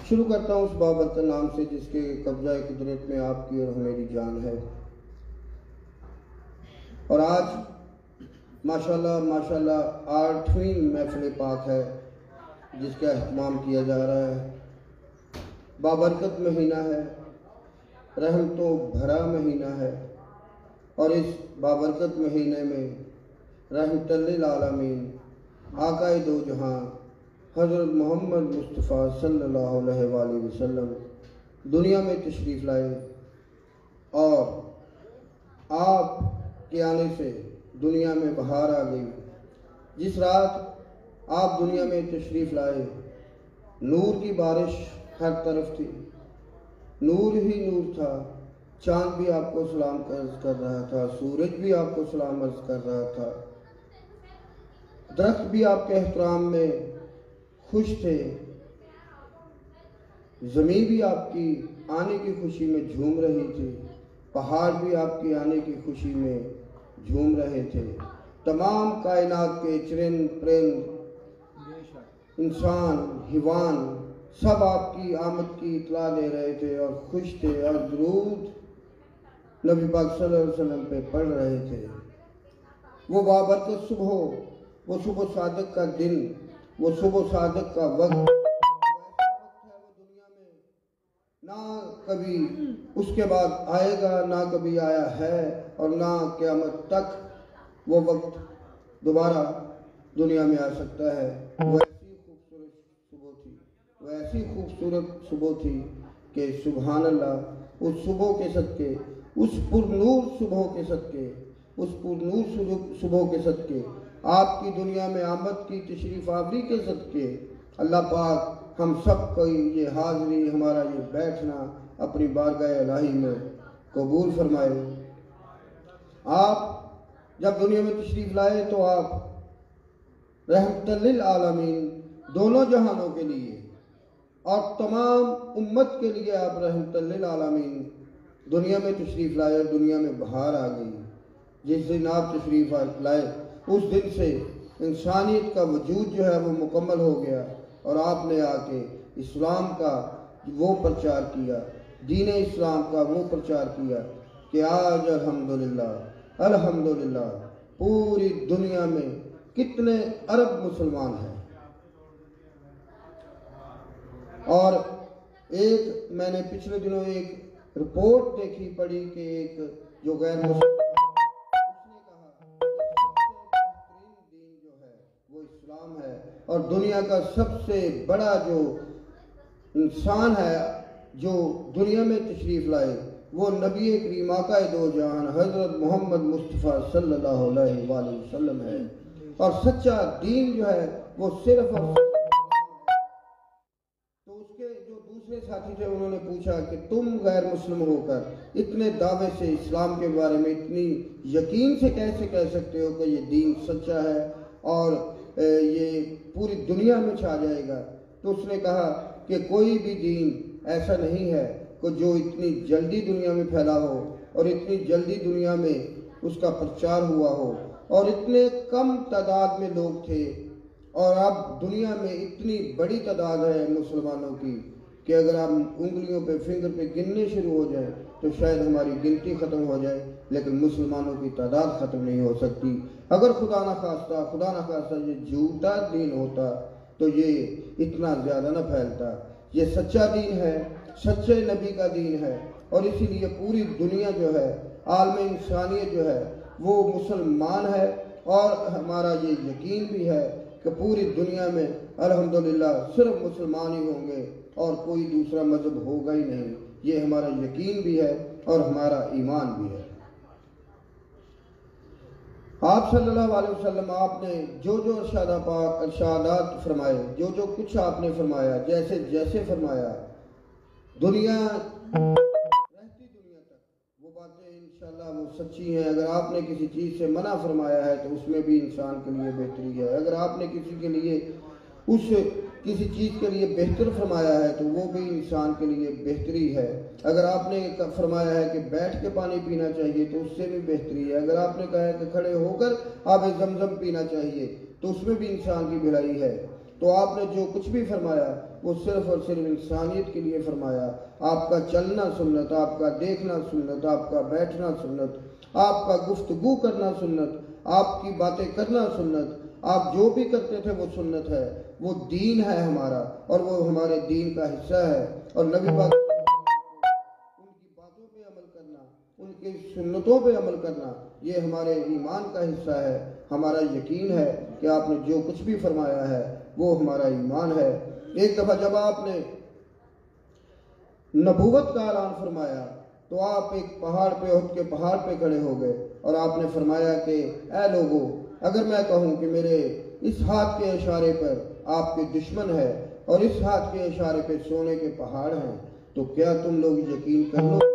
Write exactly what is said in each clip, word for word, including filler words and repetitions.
شروع کرتا ہوں اس بابرکت نام سے جس کے قبضہ قدرت میں آپ کی اور میری جان ہے۔ اور آج ماشاءاللہ ماشاءاللہ آٹھویں محفل پاک ہے جس کا اہتمام کیا جا رہا ہے۔ بابرکت مہینہ ہے، رحمتوں بھرا مہینہ ہے، اور اس بابرکت مہینے میں رحمت للعالمین آقا دو جہاں حضرت محمد مصطفیٰ صلی اللہ علیہ وآلہ وسلم دنیا میں تشریف لائے، اور آپ کے آنے سے دنیا میں بہار آ گئی۔ جس رات آپ دنیا میں تشریف لائے نور کی بارش ہر طرف تھی، نور ہی نور تھا، چاند بھی آپ کو سلام عرض کر رہا تھا، سورج بھی آپ کو سلام عرض کر رہا تھا، درخت بھی آپ کے احترام میں خوش تھے، زمین بھی آپ کی آنے کی خوشی میں جھوم رہی تھی، پہاڑ بھی آپ کی آنے کی خوشی میں جھوم رہے تھے، تمام کائنات کے چرند پرند انسان حیوان سب آپ کی آمد کی اطلاع دے رہے تھے اور خوش تھے، اور درود نبی پاک صلی اللہ علیہ وسلم پہ پڑھ رہے تھے۔ وہ بابرکت صبح، وہ صبح صادق کا دن، وہ صبح صادق کا وقت، وہ ایسا وقت ہے وہ دنیا میں نہ کبھی اس کے بعد آئے گا، نہ کبھی آیا ہے، اور نہ قیامت تک وہ وقت دوبارہ دنیا میں آ سکتا ہے۔ وہ ایسی خوبصورت صبح تھی، وہ ایسی خوبصورت صبح تھی کہ سبحان اللہ، اس صبح کے صدقے، اس پر نور صبح کے صدقے، اس پر نور صبح کے صدقے، آپ کی دنیا میں آمد کی تشریف آوری کے صدقے، اللہ پاک ہم سب کو یہ حاضری، ہمارا یہ بیٹھنا اپنی بارگاہ الہی میں قبول فرمائے۔ آپ جب دنیا میں تشریف لائے تو آپ رحمت للعالمین دونوں جہانوں کے لیے اور تمام امت کے لیے آپ رحمت للعالمین دنیا میں تشریف لائے، دنیا میں بہار آ گئی۔ جس دن آپ تشریف لائے اس دن سے انسانیت کا وجود جو ہے وہ مکمل ہو گیا، اور آپ نے آ کے اسلام کا وہ پرچار کیا، دین اسلام کا وہ پرچار کیا کہ آج الحمدللہ الحمدللہ پوری دنیا میں کتنے ارب مسلمان ہیں۔ اور ایک میں نے پچھلے دنوں ایک رپورٹ دیکھی پڑھی کہ ایک جو غیر مسلم اس نے کہا کہ سب سے بہترین دین جو ہے وہ اسلام ہے، اور دنیا کا سب سے بڑا جو انسان ہے جو دنیا میں تشریف لائے وہ نبی کریم آقا دو جہان حضرت محمد مصطفیٰ صلی اللہ علیہ وآلہ وسلم ہے، اور سچا دین جو ہے وہ صرف اور تو اس کے جو دوسرے ساتھی تھے انہوں نے پوچھا کہ تم غیر مسلم ہو کر اتنے دعوے سے اسلام کے بارے میں اتنی یقین سے کیسے کہہ سکتے ہو کہ یہ دین سچا ہے اور یہ پوری دنیا میں چھا جائے گا؟ تو اس نے کہا کہ کوئی بھی دین ایسا نہیں ہے کہ جو اتنی جلدی دنیا میں پھیلا ہو اور اتنی جلدی دنیا میں اس کا پرچار ہوا ہو، اور اتنے کم تعداد میں لوگ تھے، اور اب دنیا میں اتنی بڑی تعداد ہے مسلمانوں کی کہ اگر ہم انگلیوں پہ فنگر پہ گننے شروع ہو جائیں تو شاید ہماری گنتی ختم ہو جائے، لیکن مسلمانوں کی تعداد ختم نہیں ہو سکتی۔ اگر خدا نہ خواستہ خدا نہ خواستہ یہ جھوٹا دین ہوتا تو یہ اتنا زیادہ نہ پھیلتا۔ یہ سچا دین ہے، سچے نبی کا دین ہے، اور اسی لیے پوری دنیا جو ہے، عالم انسانیت جو ہے وہ مسلمان ہے، اور ہمارا یہ یقین بھی ہے کہ پوری دنیا میں الحمدللہ صرف مسلمان ہی ہوں گے اور کوئی دوسرا مذہب ہوگا ہی نہیں۔ یہ ہمارا یقین بھی ہے اور ہمارا ایمان بھی ہے۔ آپ صلی اللہ علیہ وسلم آپ نے جو جو ارشاد پاک ارشادات فرمائے، جو جو کچھ آپ نے فرمایا، جیسے جیسے فرمایا، دنیا رہتی دنیا تک وہ باتیں انشاءاللہ وہ سچی ہیں۔ اگر آپ نے کسی چیز سے منع فرمایا ہے تو اس میں بھی انسان کے لیے بہتری ہے، اگر آپ نے کسی کے لیے اس کسی چیز کے لیے بہتر فرمایا ہے تو وہ بھی انسان کے لیے بہتری ہے۔ اگر آپ نے فرمایا ہے کہ بیٹھ کے پانی پینا چاہیے تو اس سے بھی بہتری ہے، اگر آپ نے کہا ہے کہ کھڑے ہو کر آب زمزم پینا چاہیے تو اس میں بھی انسان کی بھلائی ہے۔ تو آپ نے جو کچھ بھی فرمایا وہ صرف اور صرف انسانیت کے لیے فرمایا. آپ کا چلنا سنت، آپ کا دیکھنا سنت، آپ کا بیٹھنا سنت، آپ کا گفتگو کرنا سنت، آپ کی باتیں کرنا سنت، آپ جو بھی کرتے تھے وہ سنت ہے، وہ دین ہے ہمارا، اور وہ ہمارے دین کا حصہ ہے. اور نبی پاک ان کی باتوں پہ عمل کرنا، ان کی سنتوں پہ عمل کرنا، یہ ہمارے ایمان کا حصہ ہے. ہمارا یقین ہے کہ آپ نے جو کچھ بھی فرمایا ہے وہ ہمارا ایمان ہے. ایک دفعہ جب آپ نے نبوت کا اعلان فرمایا تو آپ ایک پہاڑ پہ، احد کے پہاڑ پہ کھڑے ہو گئے اور آپ نے فرمایا کہ اے لوگو، اگر میں کہوں کہ میرے اس ہاتھ کے اشارے پر آپ کے دشمن ہے اور اس ہاتھ کے اشارے پہ سونے کے پہاڑ ہیں تو کیا تم لوگ یقین کر لو؟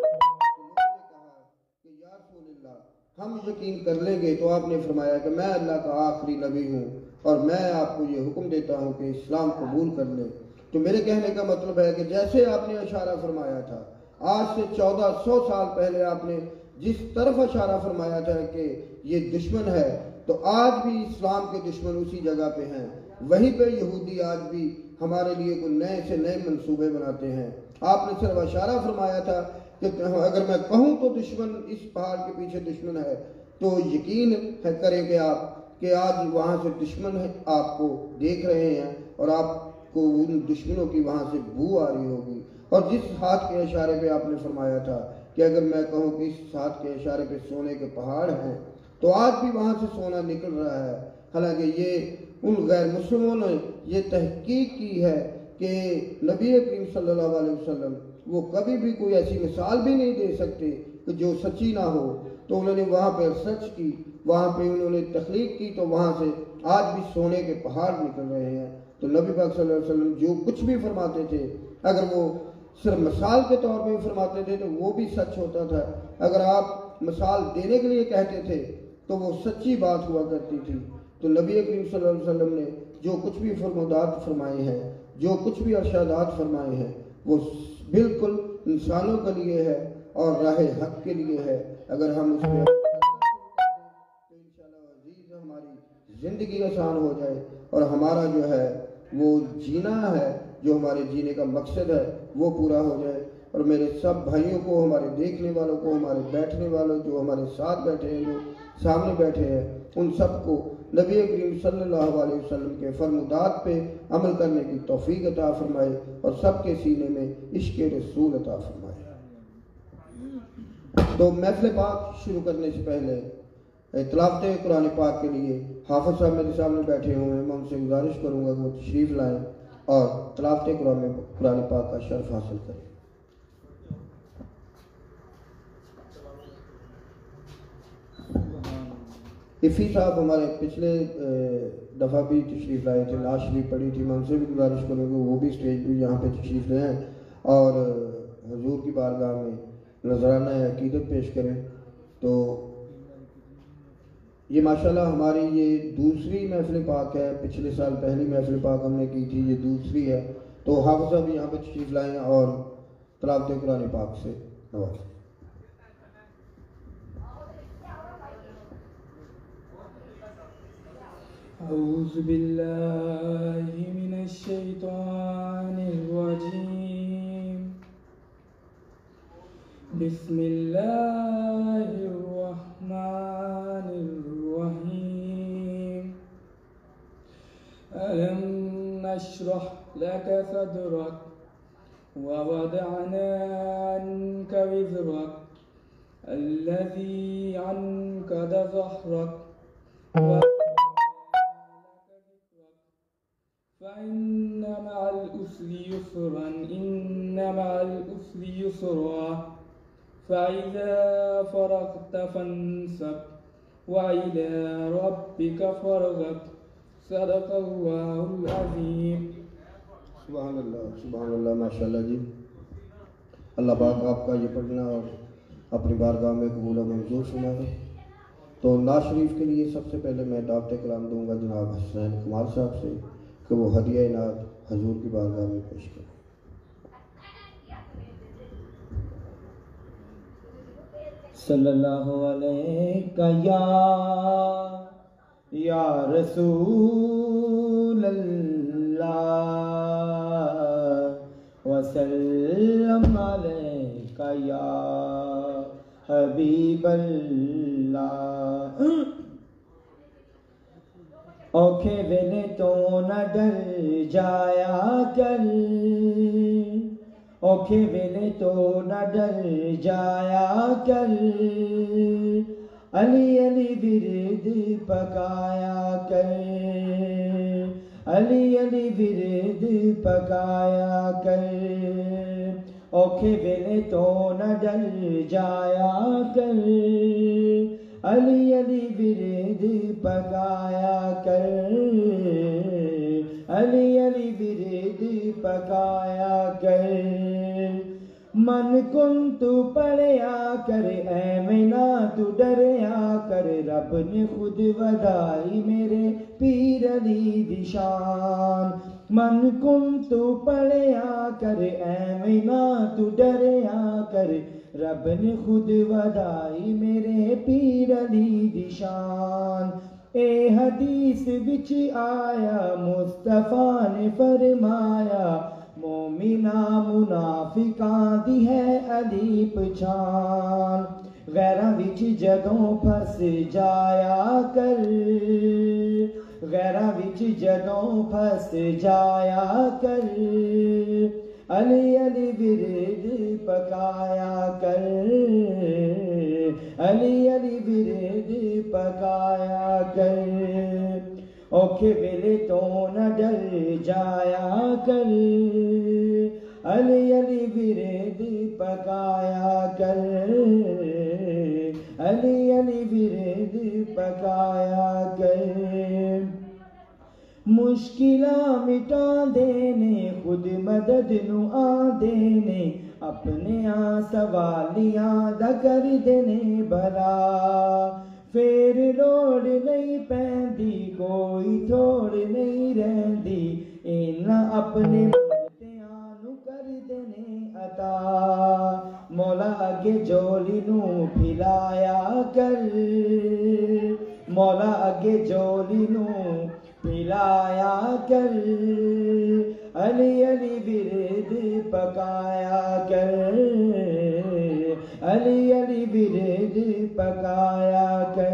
یا رسول اللہ، ہم یقین کر لیں گے. تو آپ نے فرمایا کہ میں اللہ کا آخری نبی ہوں اور میں آپ کو یہ حکم دیتا ہوں کہ اسلام قبول کر لیں. تو میرے کہنے کا مطلب ہے کہ جیسے آپ نے اشارہ فرمایا تھا آج سے چودہ سو سال پہلے آپ نے جس طرف اشارہ فرمایا تھا کہ یہ دشمن ہے، تو آج بھی اسلام کے دشمن اسی جگہ پہ ہیں. وہیں پہ یہودی آج بھی ہمارے لیے کوئی نئے سے نئے منصوبے بناتے ہیں. آپ نے صرف اشارہ فرمایا تھا کہ اگر میں کہوں تو دشمن اس پہاڑ کے پیچھے دشمن ہے، تو یقین ہے کریں کہ آپ کہ آج وہاں سے دشمن ہے آپ کو دیکھ رہے ہیں اور آپ کو ان دشمنوں کی وہاں سے بو آ رہی ہوگی. اور جس ہاتھ کے اشارے پہ آپ نے فرمایا تھا کہ اگر میں کہوں کہ اس ہاتھ کے اشارے پہ سونے کے پہاڑ ہیں تو آج بھی وہاں سے سونا نکل رہا ہے. حالانکہ یہ ان غیر مسلموں نے یہ تحقیق کی ہے کہ نبی کریم صلی اللہ علیہ وسلم وہ کبھی بھی کوئی ایسی مثال بھی نہیں دے سکتے کہ جو سچی نہ ہو. تو انہوں نے وہاں پہ سرچ کی، وہاں پہ انہوں نے تخلیق کی، تو وہاں سے آج بھی سونے کے پہاڑ نکل رہے ہیں. تو نبی پاک صلی اللہ علیہ وسلم جو کچھ بھی فرماتے تھے، اگر وہ صرف مثال کے طور پہ فرماتے تھے تو وہ بھی سچ ہوتا تھا. اگر آپ مثال دینے کے لیے کہتے تھے تو وہ سچی بات ہوا کرتی تھی. تو نبی کریم صلی اللہ علیہ وسلم نے جو کچھ بھی فرمودات فرمائے ہیں، جو کچھ بھی ارشادات فرمائے ہیں، وہ بالکل انسانوں کے لیے ہے اور راہ حق کے لیے ہے. اگر ہم اس میں تو انشاءاللہ عزیز ہماری زندگی آسان ہو جائے اور ہمارا جو ہے وہ جینا ہے، جو ہمارے جینے کا مقصد ہے وہ پورا ہو جائے. اور میرے سب بھائیوں کو، ہمارے دیکھنے والوں کو، ہمارے بیٹھنے والوں، جو ہمارے ساتھ بیٹھے ہیں، جو سامنے بیٹھے ہیں، ان سب کو نبی کریم صلی اللہ علیہ وسلم کے فرمودات پہ عمل کرنے کی توفیق عطا فرمائے اور سب کے سینے میں عشق رسول عطا فرمائے. تو محفل پاک شروع کرنے سے پہلے تلاوت قرآن پاک کے لیے حافظ صاحب میرے سامنے بیٹھے ہوئے ہیں، میں ان سے گزارش کروں گا کہ وہ تشریف لائیں اور تلاوت قرآن قرآن پاک کا شرف حاصل کریں. افی صاحب ہمارے پچھلے دفعہ بھی تشریف لائے تھے، نعت شریف پڑھی تھی، میں ان سے بھی گزارش کروں گا وہ بھی اسٹیج پہ یہاں پہ تشریف لائیں اور حضور کی بارگاہ میں نذرانہ عقیدت پیش کریں. تو یہ ماشاءاللہ ہماری یہ دوسری محفل پاک ہے. پچھلے سال پہلی محفل پاک ہم نے کی تھی، یہ دوسری ہے. تو حافظ صاحب یہاں پہ تشریف لائیں اور تلاوت قرآن پاک سے نوازیں. اعوذ باللہ من الشیطان الرجیم. بسم اللہ الرحمن الرحیم. ألم نشرح لك صدرك ووضعنا عنك وزرك الذي أنقض ظهرك فإن مع العسر يسرا إن مع العسر يسرا فإذا فرغت فانصب وإلى ربك فارغب. صدق اللہ العظیم. سبحان اللہ، سبحان اللہ، ماشاءاللہ جی. اللہ پاک آپ کا یہ پڑھنا اور اپنی بارگاہ میں قبول و منظور فرمائے. تو نعت شریف کے لیے سب سے پہلے میں دعوت کلام دوں گا جناب حسین کمال صاحب سے کہ وہ ہدیہ نعت حضور کی بارگاہ میں پیش کریں. صلی اللہ علیہ یا یا رسول اللہ وسلم علیکہ یا حبیب اللہ۔ اوکھے ویلے تو نہ ڈر جایا کر، اوکھے ویلے تو نہ ڈر جایا کر، علی علی ورد پکایا کر، علی علی ورد پکایا کر، اوکھے ویلے تو نہ ڈر جایا کر، علی علی ورد پکایا کر، علی علی ورد پکایا کر، من کن تو پڑھیا کر، ایمنا تو ڈریا کر، رب نے خود ودائی میرے پیر علی دی شان، من کن تو پڑھیا کر، ایمنا تو ڈریا کر، رب نے خود ودائی میرے پیر علی دی شان، اے حدیث بچ آیا مصطفیٰ نے فرمایا، مومنہ منافقاں دی ہے علی پچھان، غیراں وچ جدوں پھس جایا کر، غیراں وچ جدوں پھس جایا کر، علی علی ورد پکایا کر، علی علی ورد پکایا کر، اوکھے ویلے تو نہ ڈر جایا کر، علی علی ورد پکایا کر، علی علی ورد پکایا کر، مشکلاں مٹا دینے خود مدد نو آ دینے، اپنے آ سوالیاں دا کر دینے بھلا، پھر لوڑ نہیں پیندی کوئی تھوڑ نہیں رہندی، انہاں اپنے منگتیاں نو کر دینے عطا، مولا اگے جولی نو پھیلایا کر، مولا اگے جولی نو پھیلایا کر، علی علی ورد پکایا کر، علی علی ورد پکایا کر،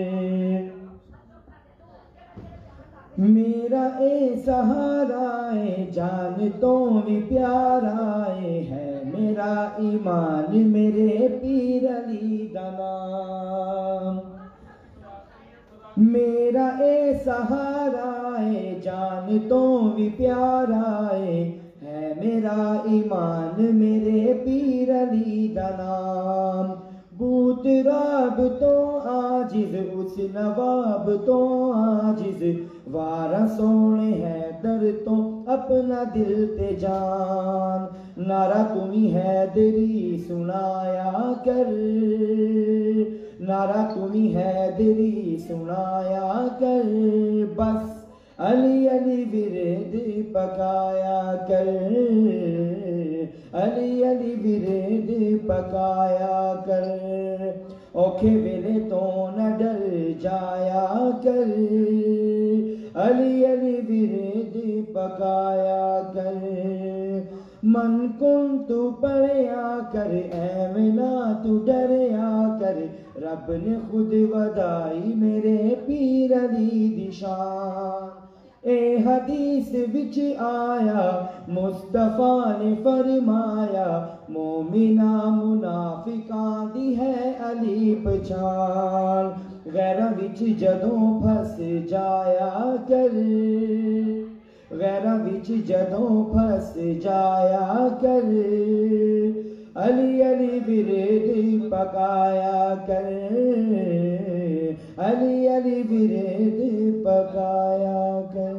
میرا اے سہارا اے جان تو بھی پیارا اے، ہے میرا ایمان میرے پیر علی دا نام، میرا اے سہارا اے جان تو بھی پیارا اے، ہے میرا ایمان میرے پیر علی دا نام، بوت راب تو عاجز اس نواب تو عاجز، وارا سونے حیدر تو اپنا دل تے جان، نعرہ تمہیں حیدری سنایا کر، نعرہ تمہیں حیدری سنایا کر، بس علی علی ورد پکایا کر، علی علی ورد پکایا کر، اوکھے ویلے تو نہ ڈر جایا کر، علی علی ورد پکایا کر، من کن تو پڑھیا کر، ایمنا تو ڈریا کر، رب نے خود ودائی میرے پیر علی دی شان، اے حدیث وچ آیا مصطفیٰ نے فرمایا، مومنہ منافقاں دی ہے علی پچھان، غیراں وچ جدوں پھس جایا کر، غیراں وچ جدوں پھس جایا کر، علی علی ورد پکایا کر، علی علی ورد پکایا کر،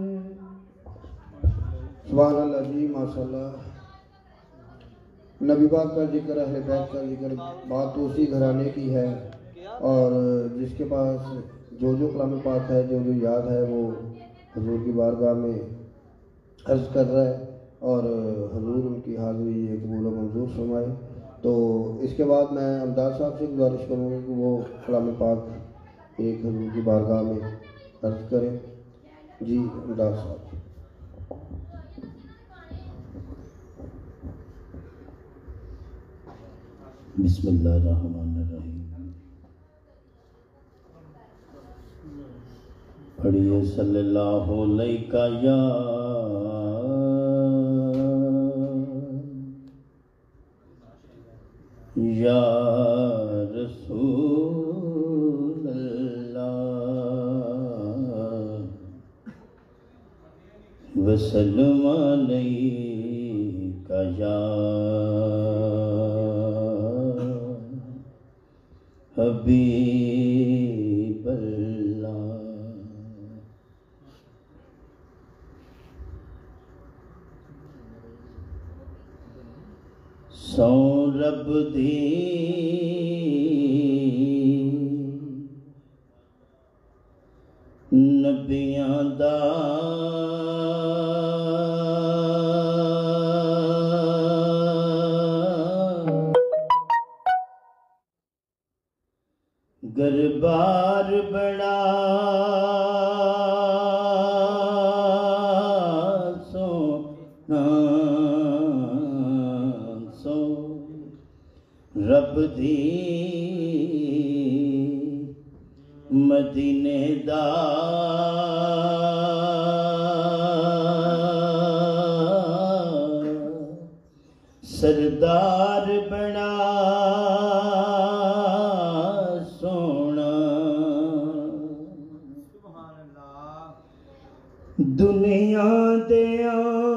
سبحان اللہ جی، ماشاء اللہ، نبی پاک کا ذکر، اہل بیت کا ذکر، بات تو اسی گھرانے کی ہے، اور جس کے پاس جو جو کلام پاک ہے، جو جو یاد ہے، وہ حضور کی بارگاہ میں عرض کر رہا ہے، اور حضور ان کی حاضری یہ قبول و منظور فرمائے۔ تو اس کے بعد میں امداد صاحب سے گزارش کروں گا کہ وہ کلام پاک ایک حضور کی بارگاہ میں عرض کریں۔ جی امداد صاحب۔ بسم اللہ الرحمن الرحیم. پڑھیے صلی اللہ علیہ یا یا رسول اللہ وسلم علیہ یا حبیب اللہ. سو رب دی نبیاں دا گربار بڑا سونا سو رب دی مدینے دا سردار بڑا دنیا دیا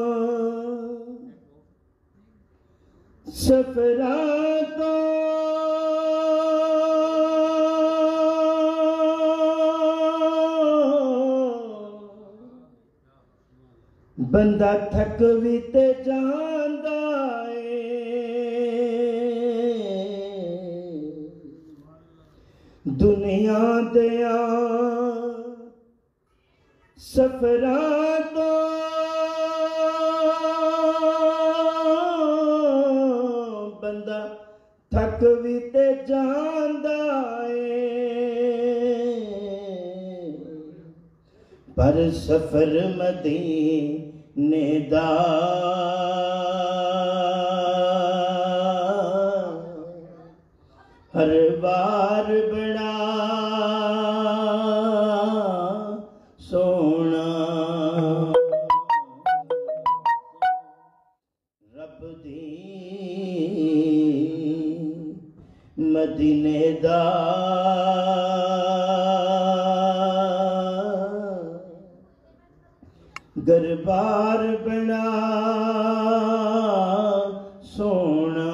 سفراں تو بندہ تھک بھی تے جاندا اے. دنیا دیا سفراں تو بندہ تھک بھی تے جاندا اے. پر سفر مدینے دا ہر بار بڑا سونا. رب دی مدینے دا گربار بڑا سونا.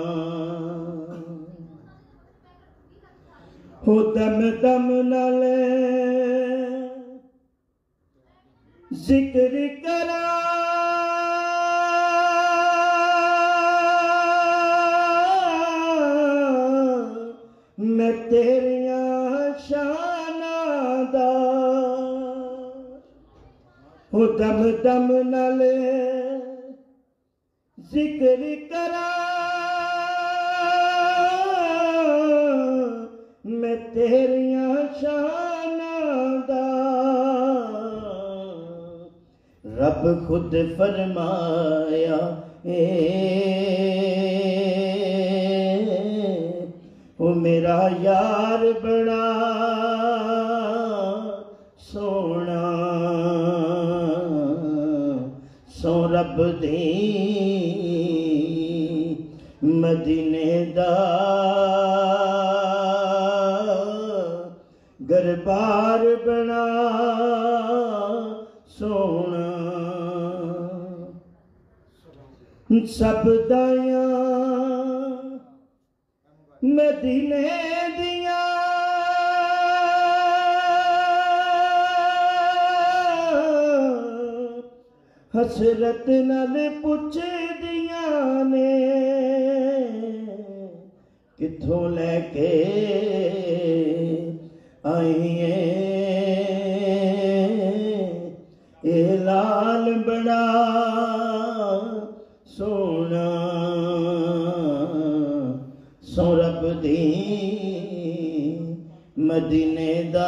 ہو دم دم نالے ذکر کرا میں تیریاں شاناں دا. ہو دم دم نالے ذکر کرا میں تیریاں شاناں دا. رب خود فرمایا اے او میرا یار بڑا سونا. سو رب دی مدینے دا گربار بنا سونا. سب دایاں مدینے دیاں حسرت نال پوچھ دیاں نے کتھوں لے کے آئیے اے لال بڑا سونا. سو رب دی مدینے دا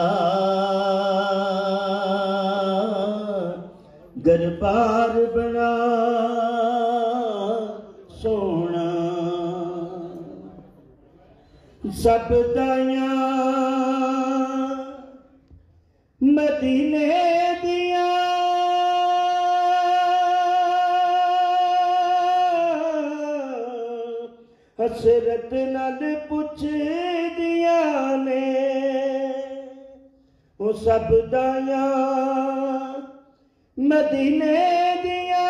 گربار بنا سونا. سب دایاں مدینے دیاں حسرت نال پوچھ دیاں نے وہ سب دایاں مدینے دیاں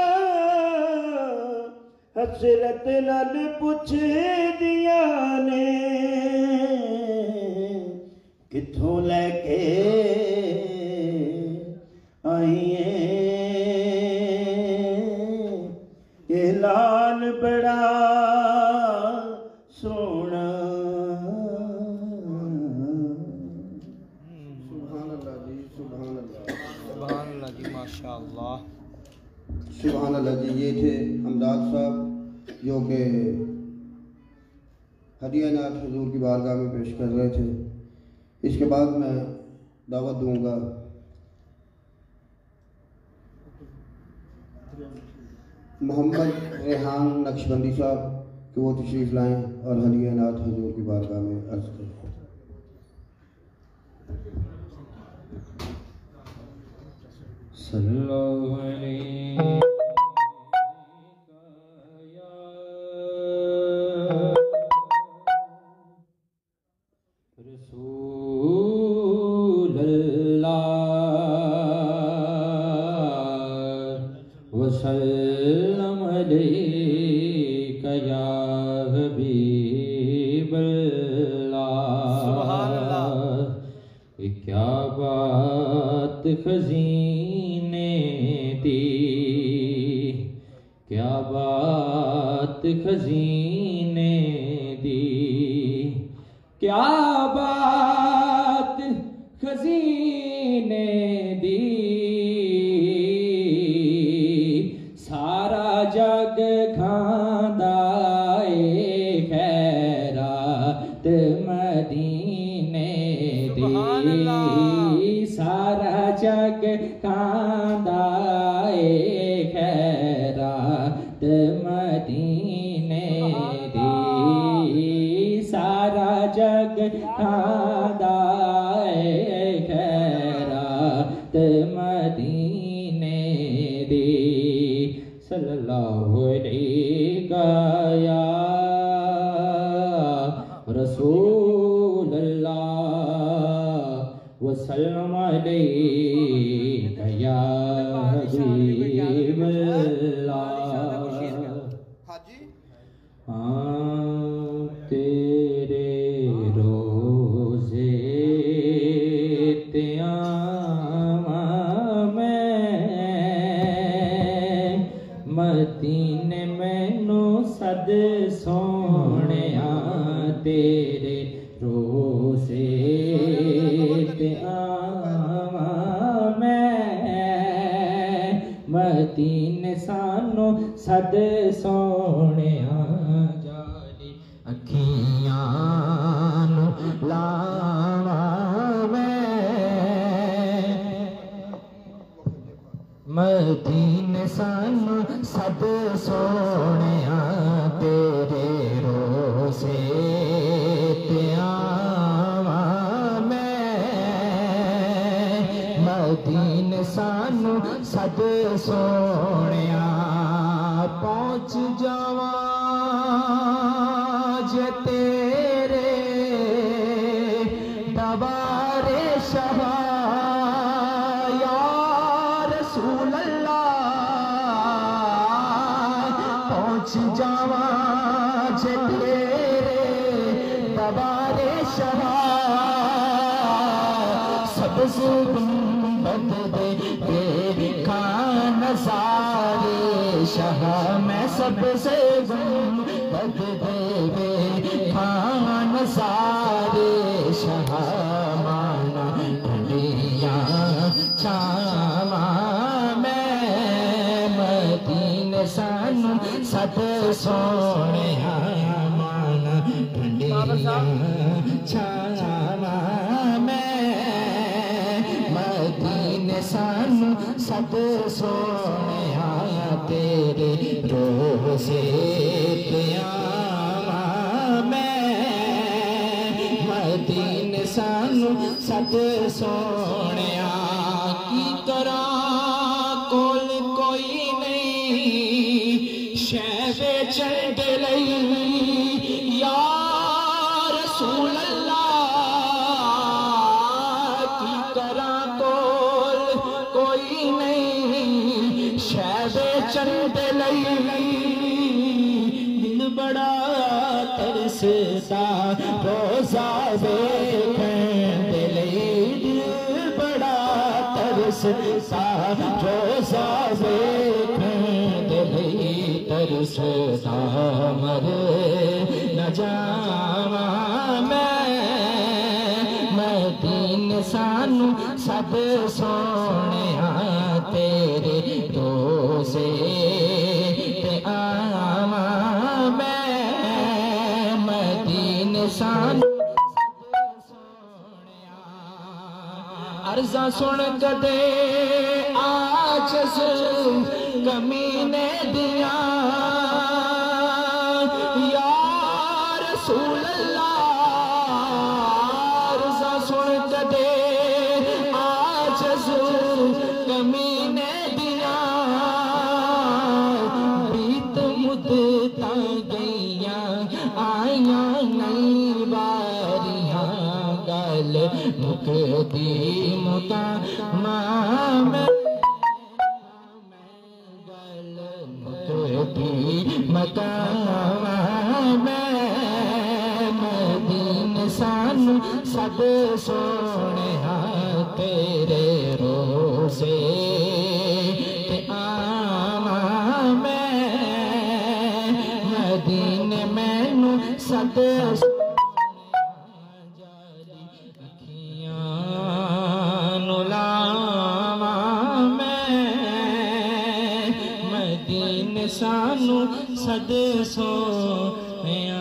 حسرت نال پوچھ دیاں نے کتھوں لے کے آئیے یہ لال بڑا سونا سبحان اللہ جی سبحان اللہ سبحان اللہ جی ماشاءاللہ سبحان اللہ جی. یہ تھے امداد صاحب جو کہ ہدیہ نعت حضور کی بارگاہ میں پیش کر رہے تھے. اس کے بعد میں دعوت دوں گا محمد ریحان نقشبندی صاحب کہ وہ تشریف لائیں اور ہدیہ نعت حضور کی بارگاہ میں عرض کریں. صلی اللہ علیہ رسول اللہ وسلم علیکہ یا حبیب اللہ. سبحان اللہ. یہ کیا بات خزینے دی، کیا بات خزینے دی، کیا بات خزینے دی. سارا جگ کھاندا اے خیرات مدینے دی. سارا جگ کھاندا اے خیرات مدینے دی. سارا جگ کھاندا اے خیرات مدینے دی. صلی اللہ علیہ یا رسول اللہ وسلم علیکہ یا حبیب اللہ. ہاں تیرے روزے تے آواں میں مدینے مینوں سد سونیاں. تیرے روزے تے آواں میں مدینے سانوں سد سونیاں. جالی اکھیاں نوں لاواں میں مدینے سانوں سد سونیاں. تیرے روزے تے آواں میں مدینے سانوں سد سونیاں. پہنچ جاواں جے تیرے دربارے شاہ یا رسول اللہ. پہنچ جاواں جے تیرے دربارے شاہ سبز گنبد دے دیکھاں نظارے شاہ. میں سبز گنبد دے دیکھاں نظارے شاہ. مانا ٹھنڈیاں چھاواں میں مدینے سانوں سد سونیاں. مانا ٹھنڈیاں چھاواں میں مدینے سانوں سد سونیاں. تیرے روزے تے آواں میں سد سونیا کی کراں کول کوئی نہیں شہ بیچن دے لئی یا رسول اللہ کی کراں کول کوئی نہیں شہ بیچن دے لئی دل بڑا ترسدا روزہ ویکھن دے لئی دل بڑا ترسدا روزہ ویکھن دے لئی ترسدا مر نہ جاواں میں مدینے سانو سد سونیا تیرے روزے تے آواں میں مدینے سانو عرضاں سن کدے آجز کمینے دیاں یا رسول اللہ عرضاں سن کدے آجز کمینے دیاں بیت مدتاں گئیاں آئیاں نئی باریاں گل مکدی مقاماں میں گل مکدی مقاماں میں مدینے سانو سد سونیا تیرے روزے تے آواں میں مدینے مینوں سد سانو سد سونیا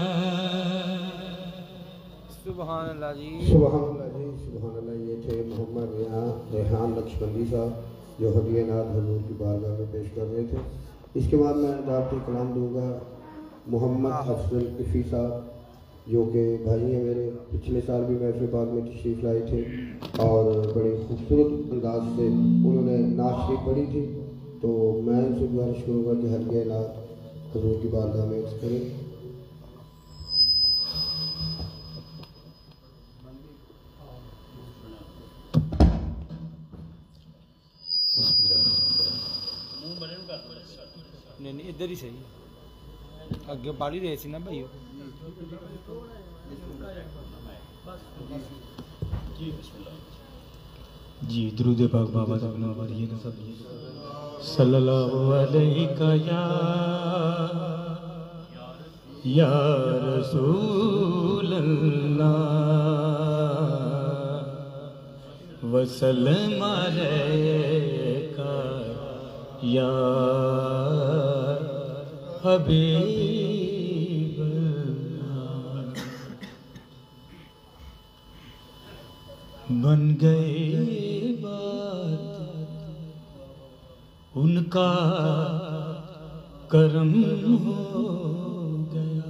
سبحان اللہ جی سبحان اللہ جی سبحان اللہ. یہ تھے محمد ریحان ریحان نقشبندی صاحب جو ہدیہ نعت حضور کی بارگاہ میں پیش کر رہے تھے. اس کے بعد میں دعوتی کلام دوں گا محمد افضل کفی صاحب جو کہ بھائی ہیں میرے. پچھلے سال بھی محفل پاک میں تشریف لائے تھے اور بڑے خوبصورت انداز سے انہوں نے نعت شریف پڑھی تھی. تو میں ان سے گزارش کروں گا کہ ہدیہ نعت حضور کی بارگاہ میں عرض کریں. نہیں نہیں ادھر ہی صحیح اگے پڑھ ہی رہے سی نا بھائیو. جی درود پاک بابا تک نو پڑھیے گا سب. صلی اللہ علیہ یا یا رسول اللہ وسلم علیکہ یا حبیب اللہ. بن گئی بات ان کا کرم ہو گیا.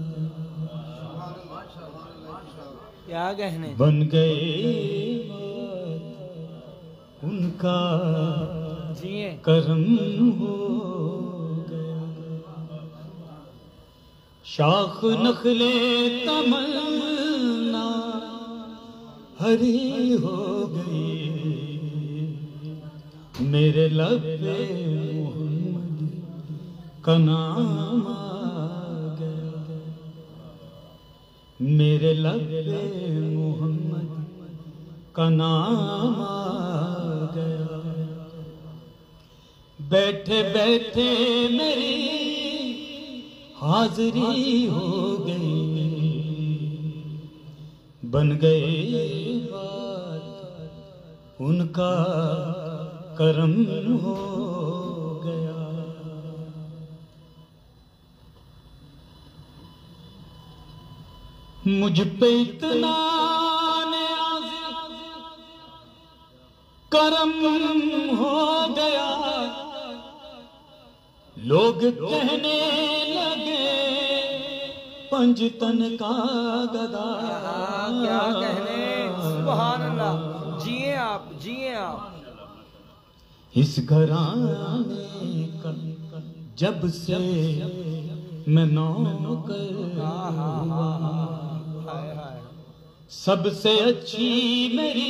کیا کہنے بن گئی بات ان کا کرم ہو گیا. شاخ نخلے تمنا ہری ہو گئی. میرے لب پہ محمد کا نام آ گیا. میرے لب پہ محمد کا نام آ گیا. بیٹھے بیٹھے میری حاضری ہو گئی. بن گئی بات ان کا کرم ہو گیا. مجھ پہ اتنا کرم ہو گیا. لوگ کہنے لگے پنج تن کا گدا. کیا کہنے سبحان اللہ. آپ جیے آپ اس گھرانے کا جب سے میں نوکر ہوا، سب سے اچھی میری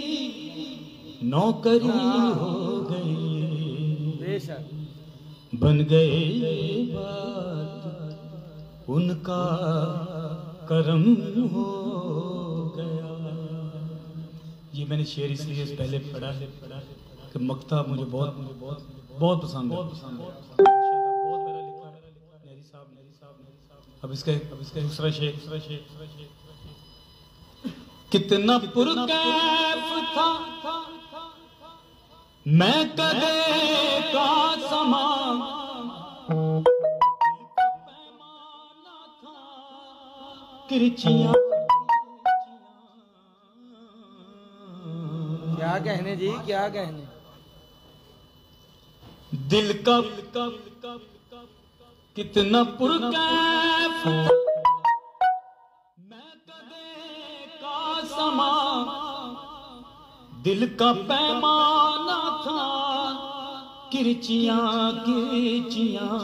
نوکری ہو گئی، بے شک بن گئے بات ان کا کرم ہو گیا۔ یہ میں نے شعر اس لیے پہلے پڑھا ہے کہ مقطع مجھے بہت بہت پسند ہے، بہت پیارا لکھا ہے نیری صاحب نیری صاحب۔ اب اس کا اب اس کا دوسرا شعر، کتنا پرکیف تھا میں کدے کا سما، کرچیاں کیا کہنے جی کیا کہنے، دل کا کتنا پرکیف میں کدے کا سما، دل کا پیمانہ تھا کرچیاں کرچیاں،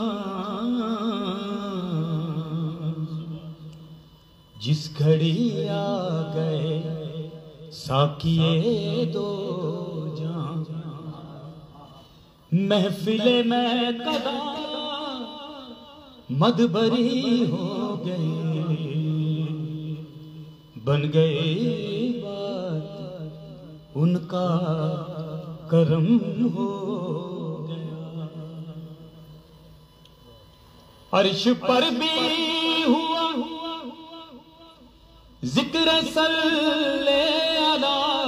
جس گھڑی آ گئے ساکیے دو جان، محفل میں قدا مدبری ہو گئی، بن گئی بات ان کا کرم ہو گیا۔ عرش پر بھی ہوا ذکر صلی علی،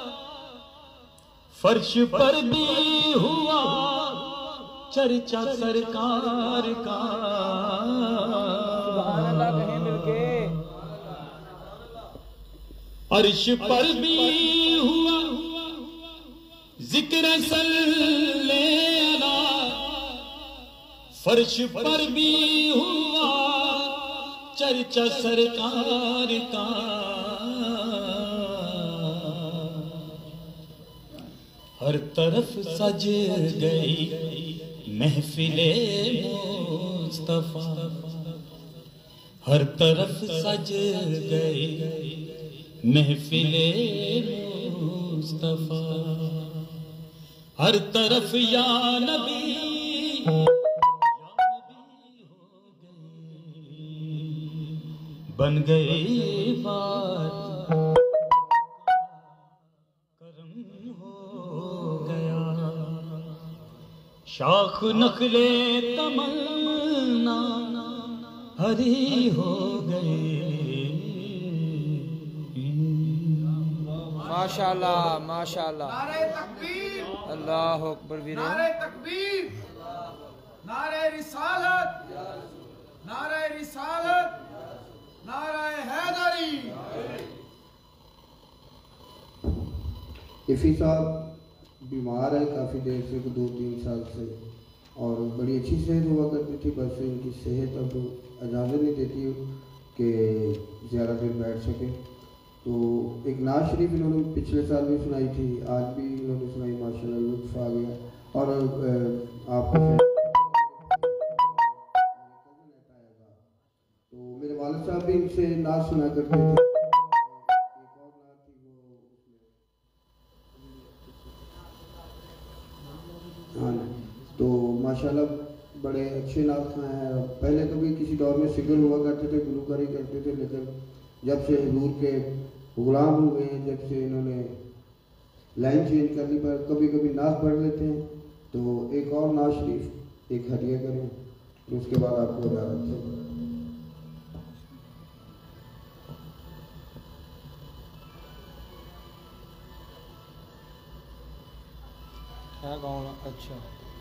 فرش پر بھی ہوا چرچا سرکار کا، سبحان اللہ کہیں مل کے، عرش پر بھی ہوا ذکر صلی علی، فرش پر بھی ہوا چرچا سرکار کا، ہر طرف سج گئی محفل مصطفیٰ، ہر طرف سج گئی محفل مصطفیٰ، ہر طرف یا نبی بن گئی بات کرم ہو گیا، شاخ نخلے تمنا ہری ہو گئی، ماشاءاللہ ماشاءاللہ، نعرہ تکبیر، اللہ اکبر، نعرہ تکبیر، نعرہ رسالت، نعرہ رسالت، نعرہ حیدری۔ افی صاحب بیمار ہے کافی دیر سے، دو تین سال سے، اور بڑی اچھی صحت ہوا کرتی تھی، بس ان کی صحت اب اجازت نہیں دیتی کہ زیادہ دیر بیٹھ سکے، تو ایک نعت شریف انہوں نے پچھلے سال بھی سنائی تھی، آج بھی انہوں نے سنائی، ماشاءاللہ لطف آ گیا، اور آپ کو تو میرے والد صاحب بھی ان سے نعت سنا کرتے تھے، ایک اور نعت تھی وہ، ہاں تو ماشاءاللہ بڑے اچھے نعت خواں ہیں۔ پہلے تو بھی کسی دور میں سنگر ہوا کرتے تھے، گلوکاری کرتے تھے، لیکن جب سے حضور کے غلام ہوئے ہیں، جب سے انہوں نے لائن چینج کرنی پر کبھی کبھی نعت پڑھ لیتے ہیں، تو ایک اور نعت شریف ایک ہدیہ کریں، اس کے بعد آپ کو اجازت ہے۔ کیا کہوں؟ اچھا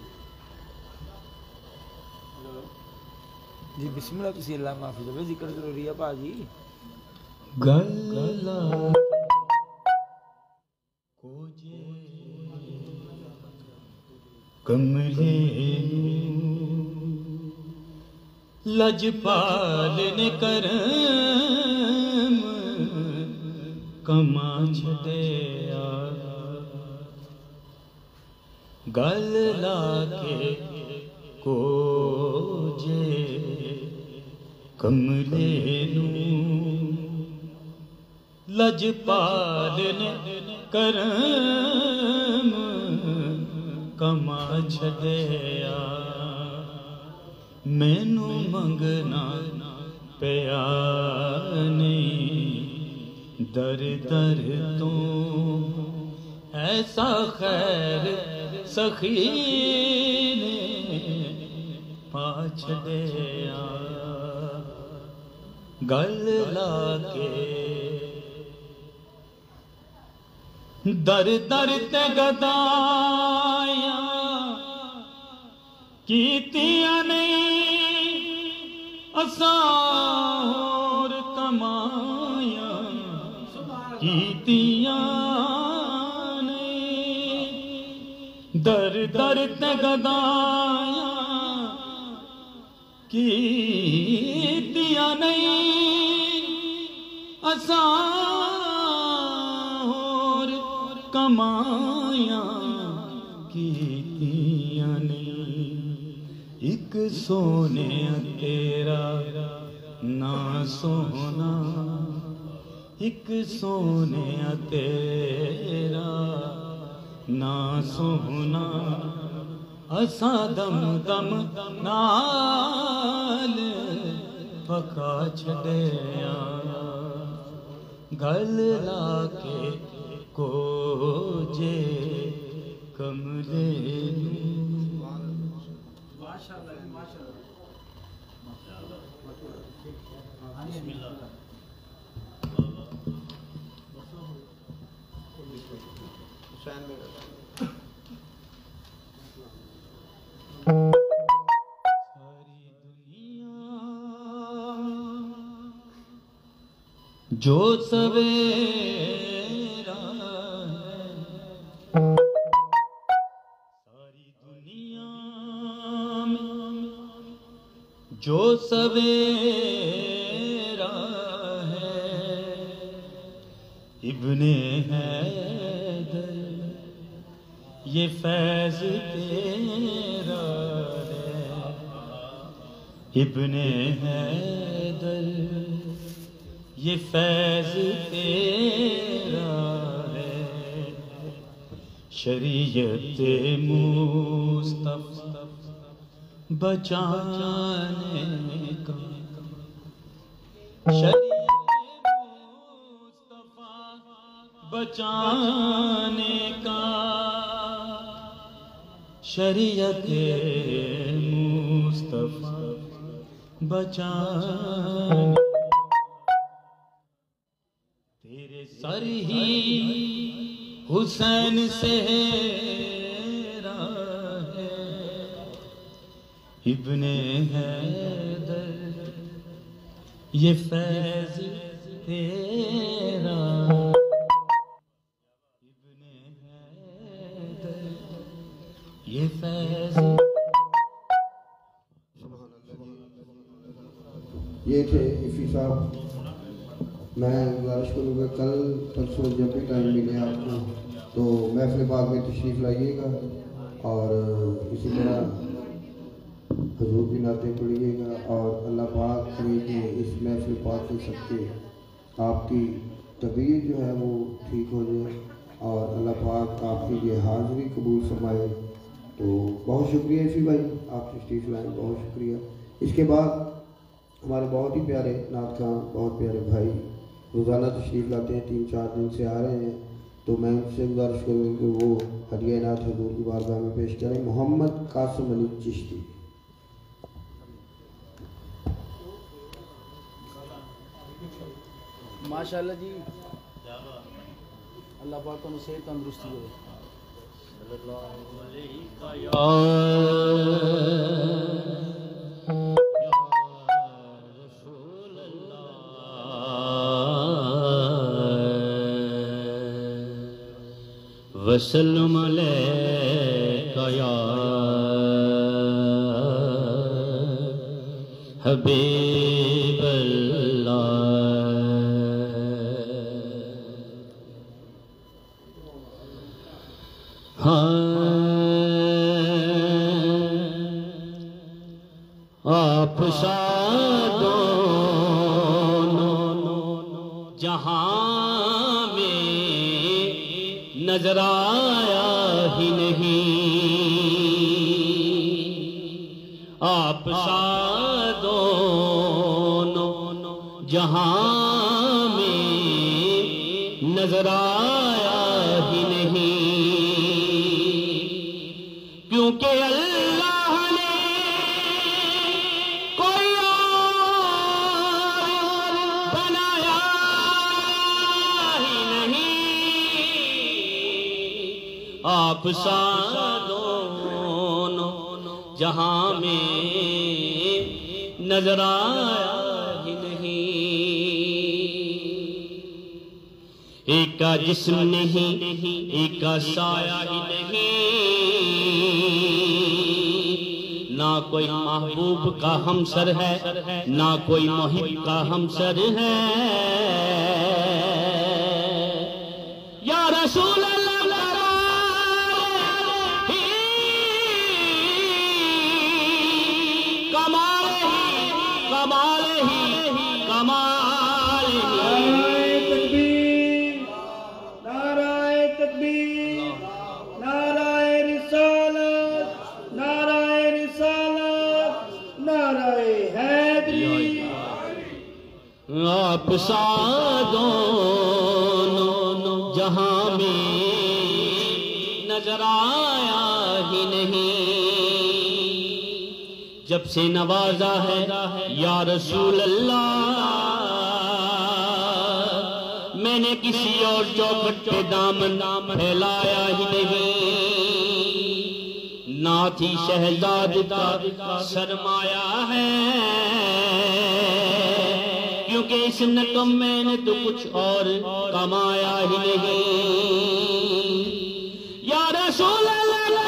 جی بسم اللہ، تسی اللہ معافی دے، ذکر ضروری ہے باجی۔ گلا کوجے کملے لجپال نے کرم کما چھدیا، گل لا کے کو جے کملے نو لجپال نے کرم کما چھڈیا مینو منگنا پیا نہیں در در تو ایسا خیر سخی نے پا چھڈیا گل لا کے در در تے گدایاں کیتیاں نہیں اساں ہور کمایاں کیتیاں نہیں در در تے گدایاں کیتیاں نہیں اساں کمایاں کیتیاں نہیں ایک سونے تیرا نا سونا ایک سونے تیرا نا سونا اساں دم دم نال پکا چھڈیا گل لا کے کو جے کملے ساری دنیا جو سویرا ساری دنیا میں جو سویرا ہے ابن حیدر یہ فیض تیرا ہے ابن حیدر یہ فیض تیرا ہے شریعت مصطفیٰ بچانے کا شریعت مصطفیٰ بچانے کا شریعت مصطفیٰ بچانے تیرے سر ہی حسین سے ہے ابن حیدر یہ فیض تیرا ابن حیدر یہ فیض یہ تھے افی صاحب میں گزارش کروں گا کل پرسوں جب بھی ٹائم ملے آپ کو تو محفل پاک میں تشریف لائیے گا اور اسی طرح حضور کی نعتیں پڑھیے گا اور اللہ پاک کرے کہ اس محفل پاک کے سب کے آپ کی طبیعت جو ہے وہ ٹھیک ہو جائے اور اللہ پاک آپ کی یہ حاضری قبول فرمائے تو بہت شکریہ افی بھائی آپ تشریف لائیں بہت شکریہ اس کے بعد ہمارے بہت ہی پیارے نعت خواں بہت پیارے بھائی روزانہ تشریف لاتے ہیں تین چار دن سے آ رہے ہیں تو میں ان سے گزارش کروں کہ وہ ہدیہ نعت حضور کی بارگاہ میں پیش کریں محمد قاسم علی چشتی ماشاءاللہ جی اللہ پاک کو صحت تندرستی دے وسلم علیکہ یا حبیب اللہ ہاں آپ سا دونوں جہاں میں نظر آیا ہی نہیں، آپ سا دونوں جہاں میں نظر آیا ہی نہیں، کیونکہ اللہ نے کوئی اور بنایا ہی نہیں، آپ سا دونوں جہاں میں نظر آیا ہی نہیں، ایک کا جسم نہیں، ایک کا سایہ ہی نہیں، نہ کوئی محبوب کا ہمسر ہے، نہ کوئی محب کا ہمسر ہے، یا رسول اللہ کمال ہی کمال ہی کمال ہی، نعرہ تکبیر، نعرہ رسالت، نعرہ رسالت، نعرہ حیدری، آپ سا دونوں جہاں میں نظر آیا ہی نہیں، جب سے نوازا ہے یا رسول اللہ، میں نے کسی اور چوکھٹ پہ دامن پھیلایا ہی نہیں، نعت ہی شہزاد کا سرمایہ ہے، کیونکہ اس نکم میں نے تو کچھ اور کمایا ہی نہیں، یا رسول اللہ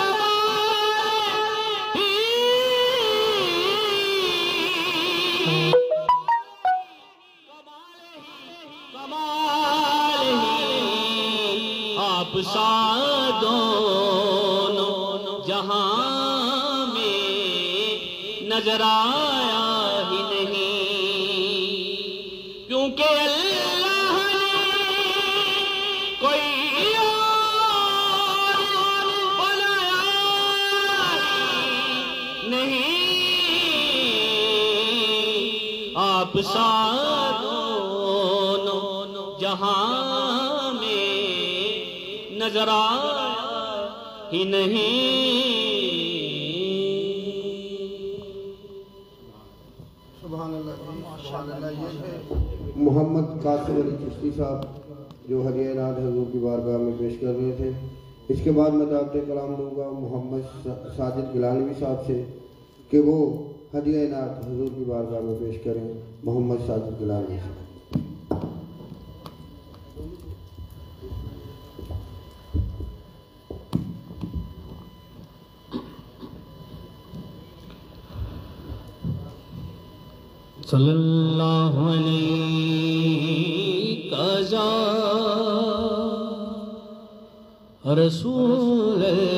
آپ سا دونوں جہاں میں نظر آیا ہی نہیں، کیونکہ اللہ نے کوئی اور بنایا نہیں، آپ سا دونوں جہاں میں نظر آیا ہی نہیں۔ سبحان اللہ سبحان اللہ۔ یہ ہے محمد قاسم علی چشتی صاحب جو ہدیہ نعت حضور کی بارگاہ میں پیش کر رہے تھے۔ اس کے بعد میں دعوت کلام دوں گا محمد ساجد گیلانوی صاحب سے کہ وہ ہدیہ نعت حضور کی بارگاہ میں پیش کریں۔ محمد ساجد گیلانوی صاحب۔ صلی اللہ علیہ رسول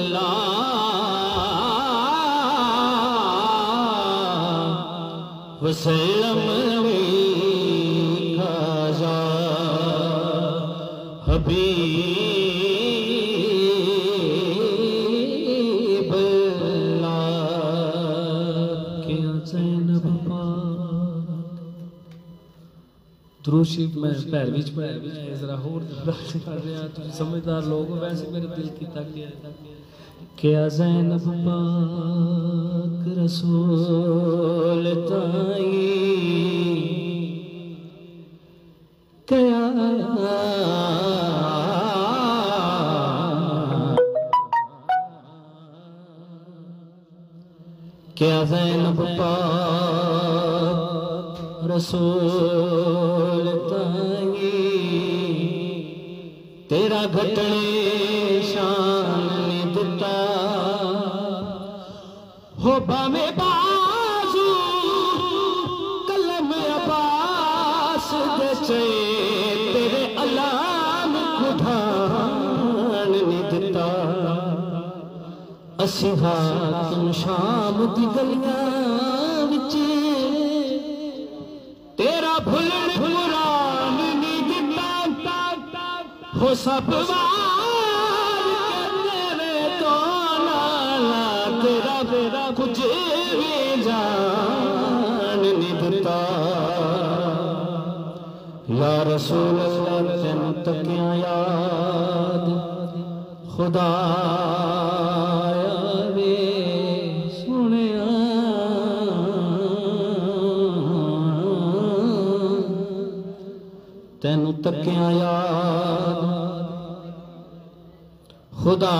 اللہ وسلم کازا حبیب اللہ کے زینب دروشی میں پیر وچ میں ذرا ہور کر رہا تسی سمجھدار لوگ ویسے میرے دل کی تک کیا زینب پاک رسول تائی کیا کیا زینب پاک رسول تائی تیرا گھٹنے شان نے دتا ہو بامے بازو کلم عباس دے چے تیرے علام کھڑان نے دتا اسی حاتم شام دی گلیاں وچے بھلن قرآن نہیں دتا ہو سب وار تیرے تو نالا تیرا تیرا کچھ بھی جان نہیں دتا یا رسول اللہ تین تکیاں یاد خدا وے سنیا تین تکیاں یاد خدا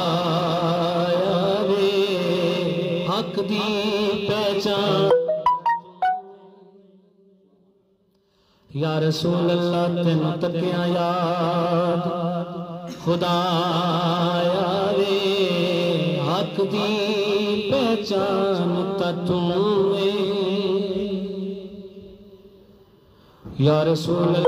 وے حق دی پہچان یا رسول اللہ تین تکیاں یاد خدا وے حق دی پہچان تا تم یا رسول اللہ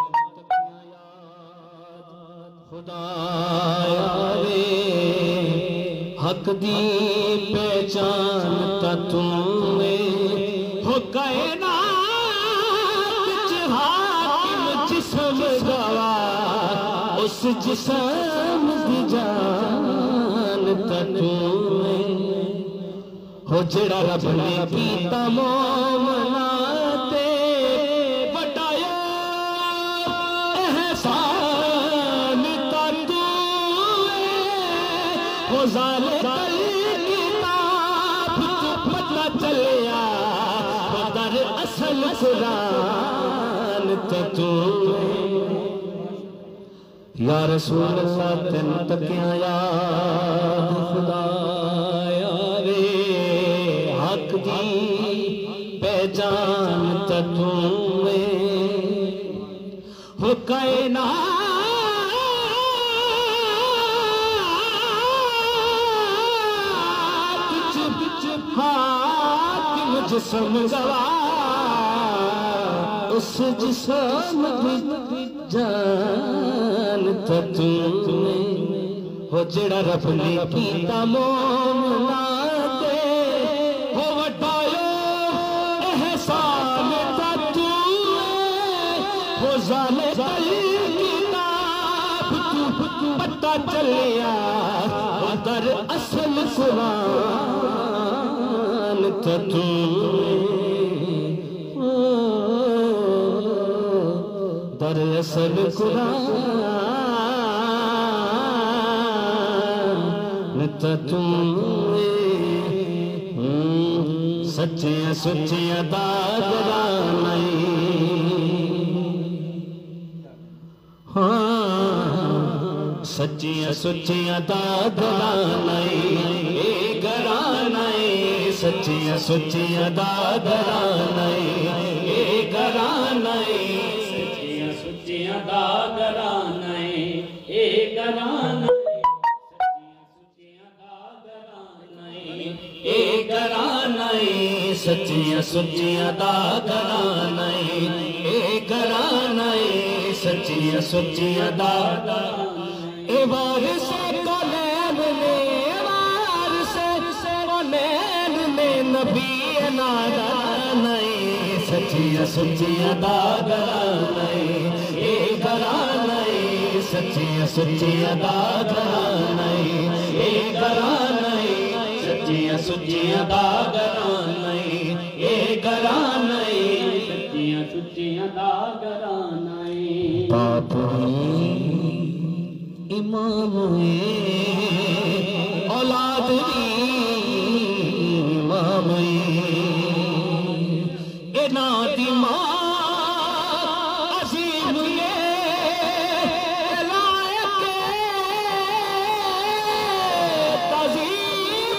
خدا وے حق دی پہچان تا تم ہو کائنات حاکم جسم گواہ اس جسم دی جان تا تم ہو جڑا رب نے کیتا مومنا تے بٹایا احسان تا تو ہو ظالم کتاب تو پتہ چلیا در اصل قرآن تا تو یا رسول اللہ تین تکیاں یاد خدا وے حق دی پہچان تا تم ہو کائنات حاکم جسم گواہ اس جسم دی جان تا تم ہو جڑا رب نے کیتا مومنا تے ہو وٹایا احسان تا تم ہو ظالم کتاب تو پتہ چلیا در اصل قرآن تا تم در اصل قرآن تا تم سچیاں سچیاں دادرانائی سچیاں سچیاں دادرانائی اے گرانائی سچیاں سچیاں دادرانائی اے گرانائی سچیاں سچیاں دادرانائی اے گرانائی اے گرانائی سچیاں سچیاں دادرانائی اے گرانائی سچیاں سچیاں دادرانائی اے وارث کونین نے وارث کونین نے نبی نادانائی سچیاں سچیاں دادرانائی اے گرانائی سچیاں سچیاں دادرانائی اے گرانائی سچیاں سچیاں دادرانائی اے گرانائی سچیاں سچیاں دادرانائی باپ امام اولاد امام اے نادی ماں عظیم نے لائق تعظیم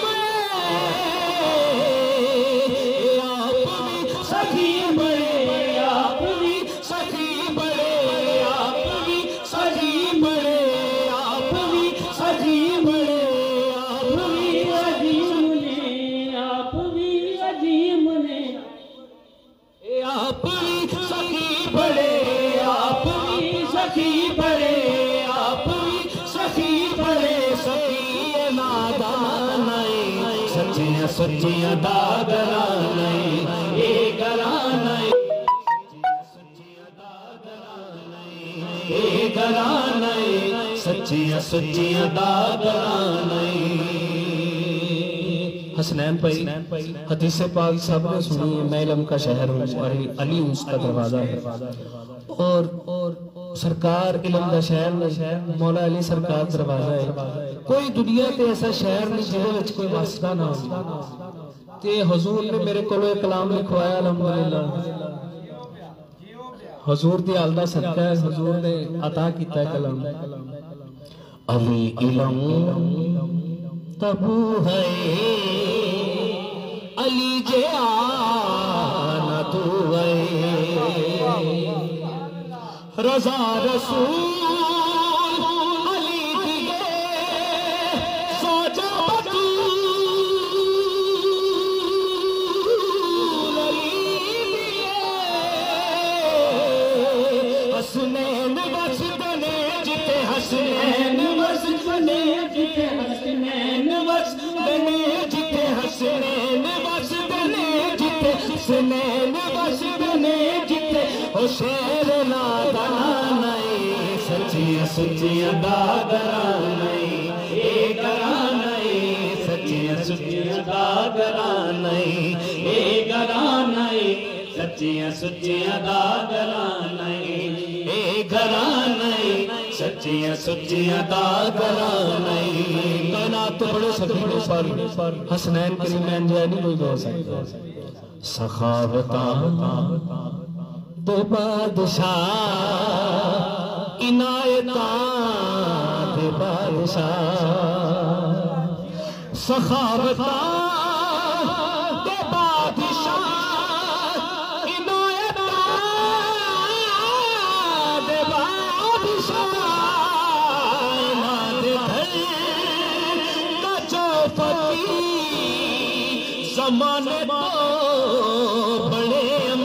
آپ بھی سخی بڑے آپ بھی سخی بڑے آپ بھی سخی بڑے آپ بھی سخی بڑے آپ بھی عظیم نے آپ بھی عظیم نے آپ بھی سخی بڑے آپ بھی سخی بڑے آپ بھی سخی بڑے سخی نادانائی سچیاں سچیاں دادرانائی اے گرانائی سچیاں سچیاں داغاں نہیں حسنین پائی حدیث پاک سب نے سنی ہے میں علم کا شہر ہوں اور علی اس کا دروازہ ہے اور سرکار علم کا شہر مولا علی سرکار دروازہ ہے کوئی دنیا تے ایسا شہر نہیں جہاں وچ کوئی واسطہ نہ ہو تے حضور نے میرے کو ایک کلام لکھوایا الحمدللہ حضور دی آلدہ صدقہ ہے حضور نے عطا کیتا ہے کلام علی علم تبو ہے علی جے آنا تو ہے رضا رسول علی دیئے سوجا بطول علی دیئے حسنین وسدنے جتے حسنین وسدنے جتے حسنین وسدنے جتے حسنین وسدنے جتے حسنین وسدنے جتے او شیر نادان نہیں سچیاں سچیاں داغاں نہیں اے گراں نہیں سچیاں سچیاں داغاں نہیں اے گراں نہیں سچیاں سچیاں داغاں نہیں اے گراں نہیں سچیاں سچیاں داغاں نہیں کائنات تو بڑے سفینے پر حسنین کریمین جائے نہیں کوئی ہو سکتا سخاوتاں دے بادشاہ عنایتاں دے بادشاہ سخاوتاں دے بادشاہ عنایتاں دے بادشاہ دے گھر کا چوپتی زمانے تو بڑے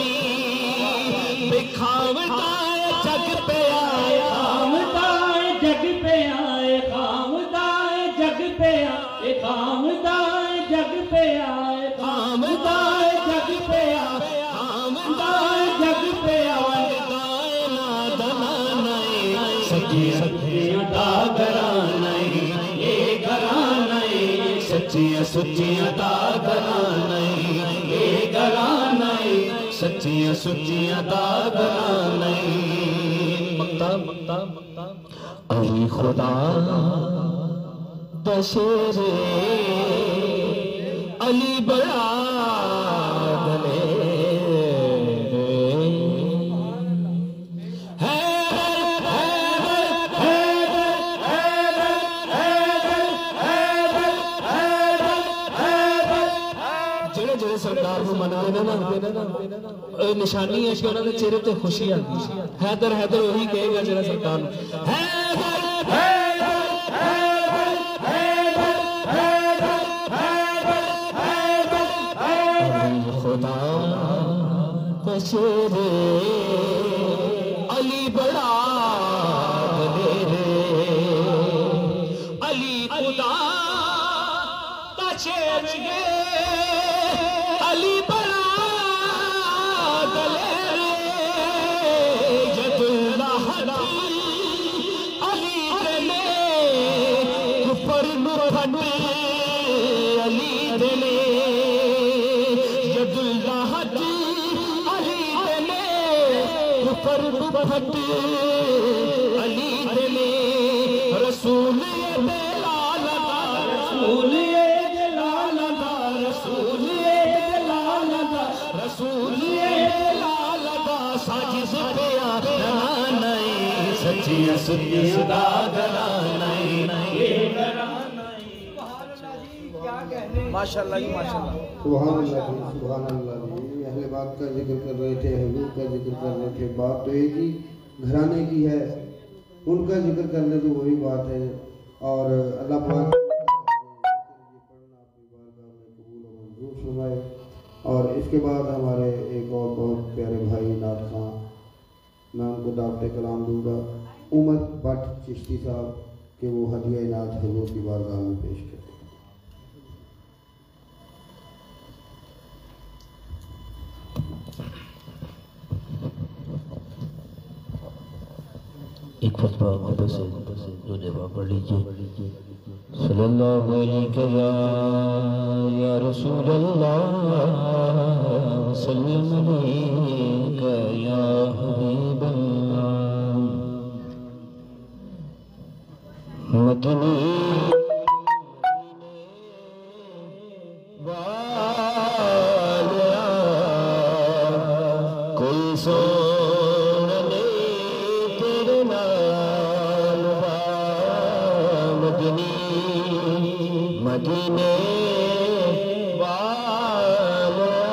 خامدائے جگ پہ آئے خامدائے جگ پہ آئے خامدائے جگ پہ آئے خامدائے جگ پہ آئے خامدائے جگ پہ آئے خامدائے جگ پہ آئے دائے نادنا نہیں سچیاں سچیاں داغاں نہیں اے گراں نہیں سچیاں سچیاں داغاں نہیں اے گراں نہیں سچیاں سچیاں داغاں نہیں مقتا مقتا مقتا علی خدا دشیر علی بڑا نشانی ہے کہ انہوں نے چہرے تے خوشی آتی حیدر حیدر وہی کہے گا جڑا سرکار خدا بشیر علی بڑا علی خدا بشیر علی بڑا علی دلے رسول دلال دا رسول دلال دا رسول دلال دا رسول دلال دا ساجز پیا نہیں سچیاں سچیاں داغاں نہیں ماشاءاللہ جی ماشاءاللہ سبحان اللہ جی سبحان اللہ جی اہل بات کا ذکر کر رہے تھے حضور کا ذکر کر رہے تھے بات تو ایک ہی گھرانے کی ہے ان کا ذکر کرنے تو وہی بات ہے اور اللہ پاک پڑھنا اپنی بارگاہ میں قبول و منظور فرمائے اور اس کے بعد ہمارے ایک اور بہت پیارے بھائی نعت خواں میں ان کو دعوت کلام دوں گا عمر بٹ چشتی صاحب کہ وہ ہدیہ نعت حضور کی بارگاہ میں پیش کریں ایک فتوہ محبت سے جو نبا پڑھ لیجئے صلی اللہ علیہ یا رسول اللہ وسلم علیہ یا حبیب اللہ مدنی والیا کوئی سونا نہیں تیرے نال مدنی مدینے والیا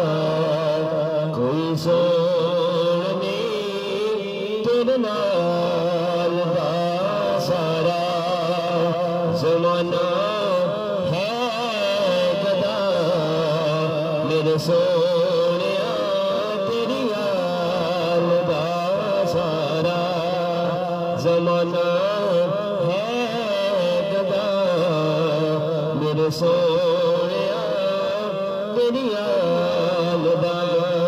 کوئی سونا نہیں تیرے نال سارا زمانہ ہے گدا میرے سونے تیری آل دا سارا زمانہ ہے گدا میرے سونے تیری آل دا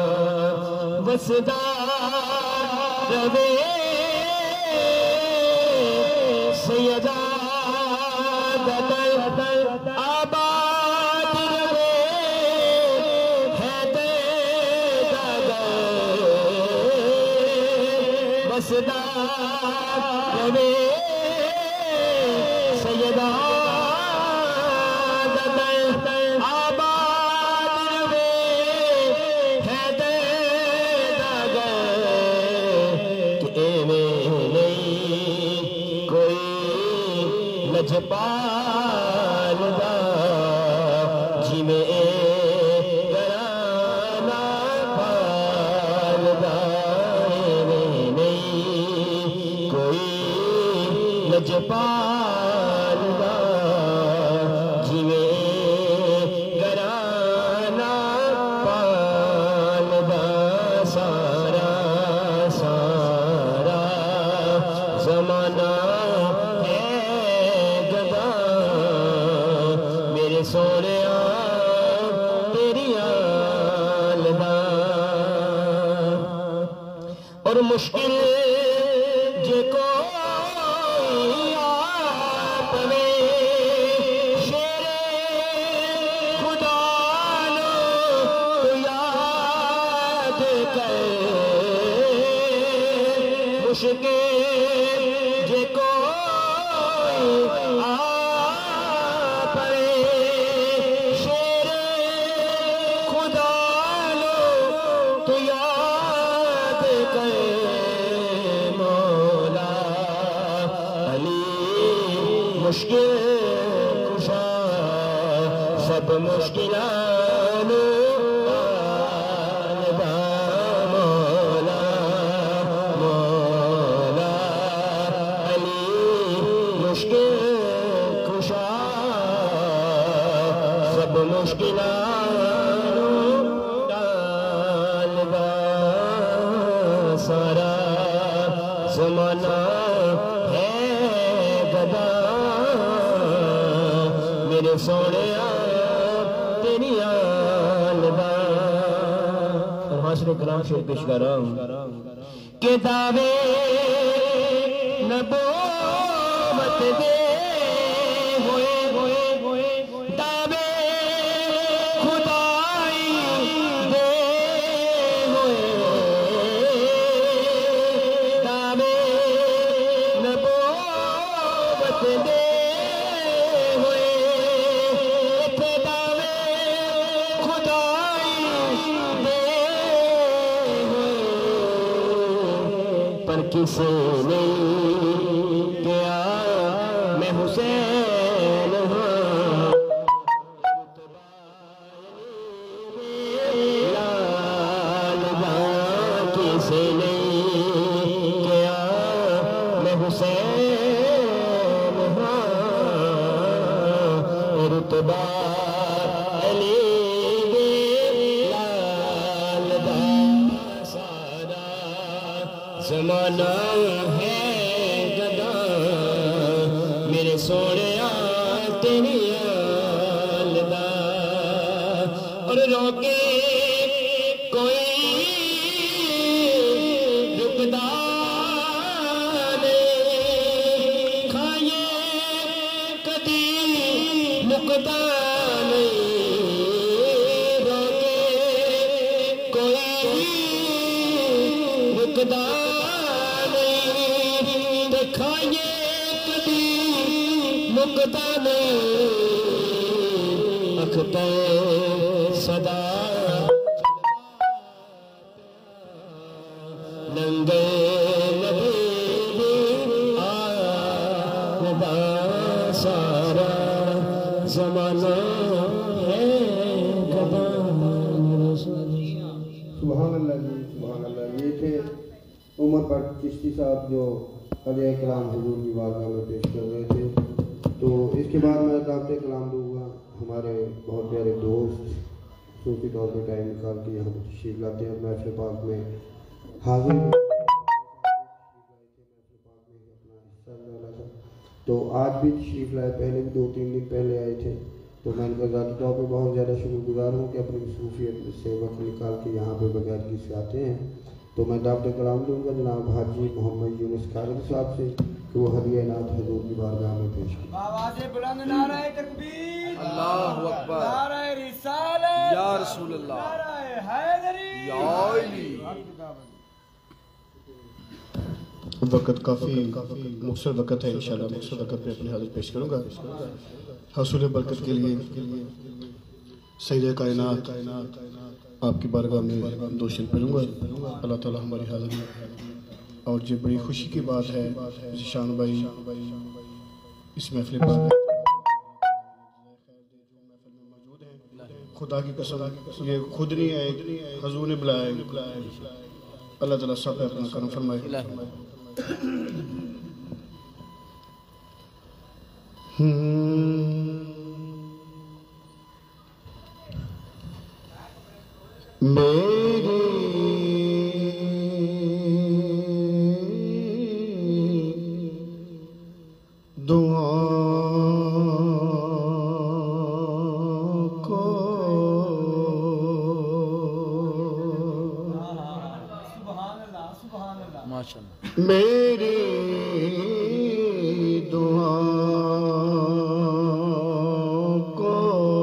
وسدا رہے سیدہ آباد رہے بسدا رہے سیدہ آباد رہے کہ ایویں نہیں کوئی لجپال دا جی میں گرانا پال دا ایویں نہیں کوئی لجپال دا جی میں گرانا پال دا سارا سارا زمانہ سونے تیری آل دا اور مشکل جے کوئی آپ میں شیر خدا نو یاد کر مشکل جے کوئی آپ مشکل کشا سب مشکلان دا مولا مولا علی مشکل کشا سب مشکلان دا سارا زمانہ میرے سونے تیری آل دا اور حاصل کلام شیر پیش کرام کہ دعوے نبوت دے ہوئے دعوے خدائی دے ہوئے دعوے نبوت دے کسے نہیں کیا میں حسین ہاں لال دا کسے نہیں کیا میں حسین ہاں رتبہ علی لال دا سارا زمانہ ہے گدا میرے سونے تیری آل دا اور روکے کوئی رکدا نہیں مکتا نہیں روکے کوئی رکدا نہیں دکھائیے کبھی مکتا نہیں اکھتے صدا ننگے سارا زمانہ ہے سبحان اللہ جی سبحان اللہ. یہ تھے عمر بٹ چشتی صاحب جو علیہ کلام حضور کی بارگاہ میں پیش کر رہے تھے. تو اس کے بعد میں دعوت کلام دوں گا. ہمارے بہت پیارے دوست صوفی طور پہ ٹائم نکال کے یہاں پہ تشریف لاتے ہیں. محفل پاک میں حاضر تو آج بھی تشریف لائے, پہلے بھی دو تین دن پہلے آئے تھے. تو میں ان کا ذاتی طور پہ بہت زیادہ شکر گزار ہوں کہ اپنی مصروفیت سے وقت نکال کے یہاں پہ بغیر کسی آتے ہیں. تو میں دعوت کلام دوں گا جناب حاجی محمد یونس کارگ صاحب سے کہ وہ ہدیہ نعت حضور کی بارگاہ میں پیش کریں. آواز بلند نعرہ تکبیر, اللہ اکبر, نعرہ رسالت, یا رسول اللہ, نعرہ حیدری, یا علی. وقت کافی مختصر وقت ہے, انشاءاللہ مختصر وقت میں اپنے حاضر پیش کروں گا. حصول برکت کے لیے سید کائنات آپ کی بارگاہ میں دو شعر پڑھوں گا. اللہ تعالیٰ ہماری حاضری اور یہ بڑی خوشی کی بات ہے شان بھائی اس محفل پاک موجود ہیں. خدا کی قسم یہ خود نہیں ہے, حضور نے بلایا ہے. اللہ تعالیٰ سب پہ اپنا کرم فرمائے. میری دعا کو میری دعا کو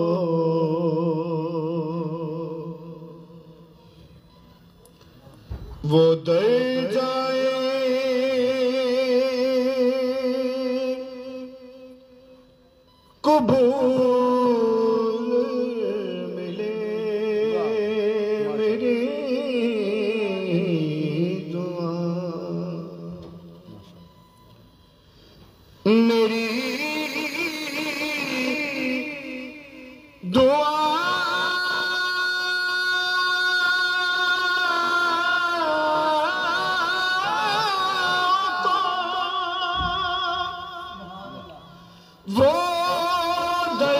وہ دے جائے قبول ملے میری دعا میری دعا وہ دے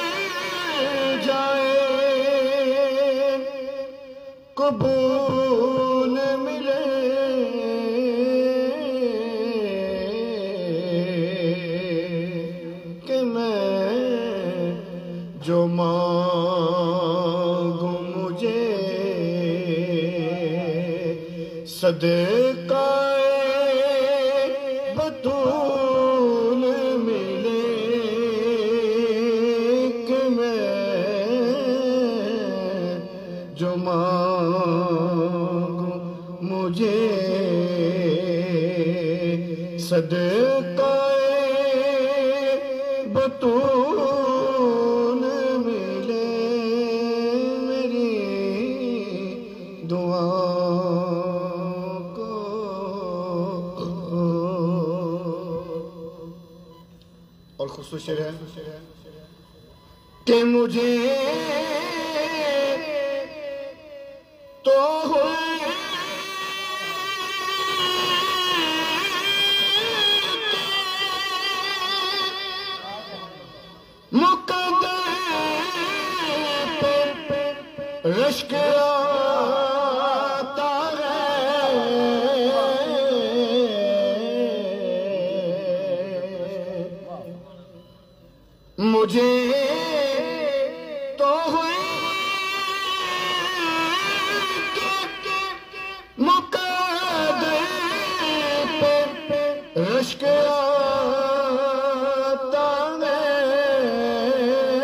جائے قبول ملے کہ میں جو مانگوں مجھے صدقہ بطول ملے کہ میں جو مانگوں مجھے صدقہ بطول ملے میری دعا کو. اور خصوص شعر ہے کہ مجھے تو رشک آتا ہے مجھے تو ہوئی مقدر پہ رشک آتا ہے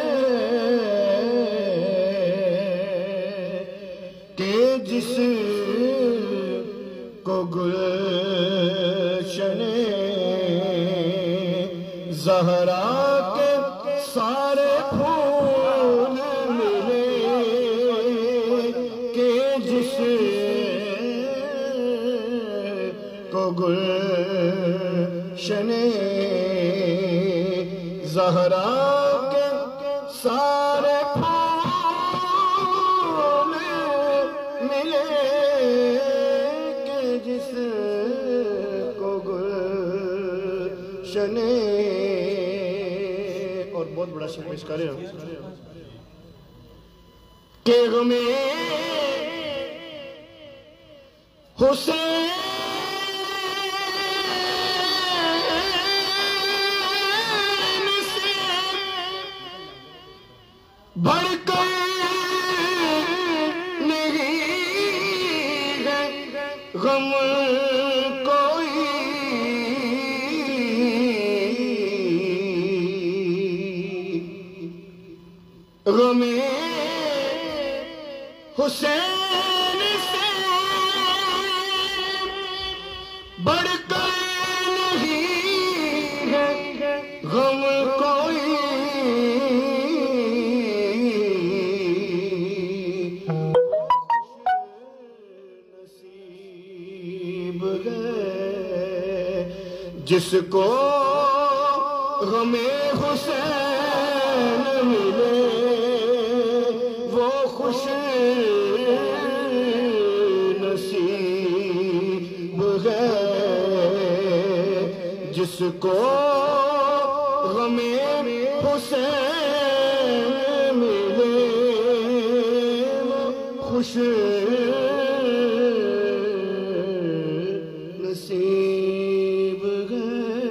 زہرا کے سارے پھول ملے کہ جس کو گلشن زہرا کے سارے پھول ملے کہ جس کو گلشن اور بہت بڑا شعر پیش کر رہے ہیں کہ غم حسین سے بڑھ کر نہیں ہے غم کوئی غم حسین سے بڑھ کر نہیں ہے غم کوئی نصیب ہے جس کو غم حسین ملے وہ خوش نصیب ہے جس کو غم حسین ملے وہ خوش نصیب ہے۔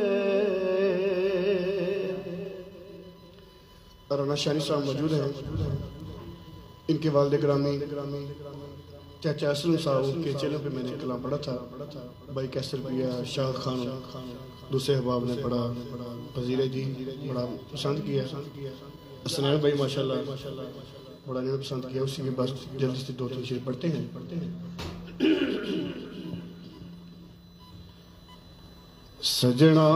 رانا شانی صاحب موجود ہیں، ان کے والد گرامی چاچا اسلم صاحب کے چینل پہ میں نے کلام پڑھا تھا، بھائی کیسر پیا شاہ خان دوسرے احباب نے پڑھا، وزیر جی بڑا پسند کیا، اسنان بھائی ماشاءاللہ بڑا انہوں نے پسند کیا، اسی کے بعد جلدی سے دو تین شعر پڑھتے ہیں۔ سجنا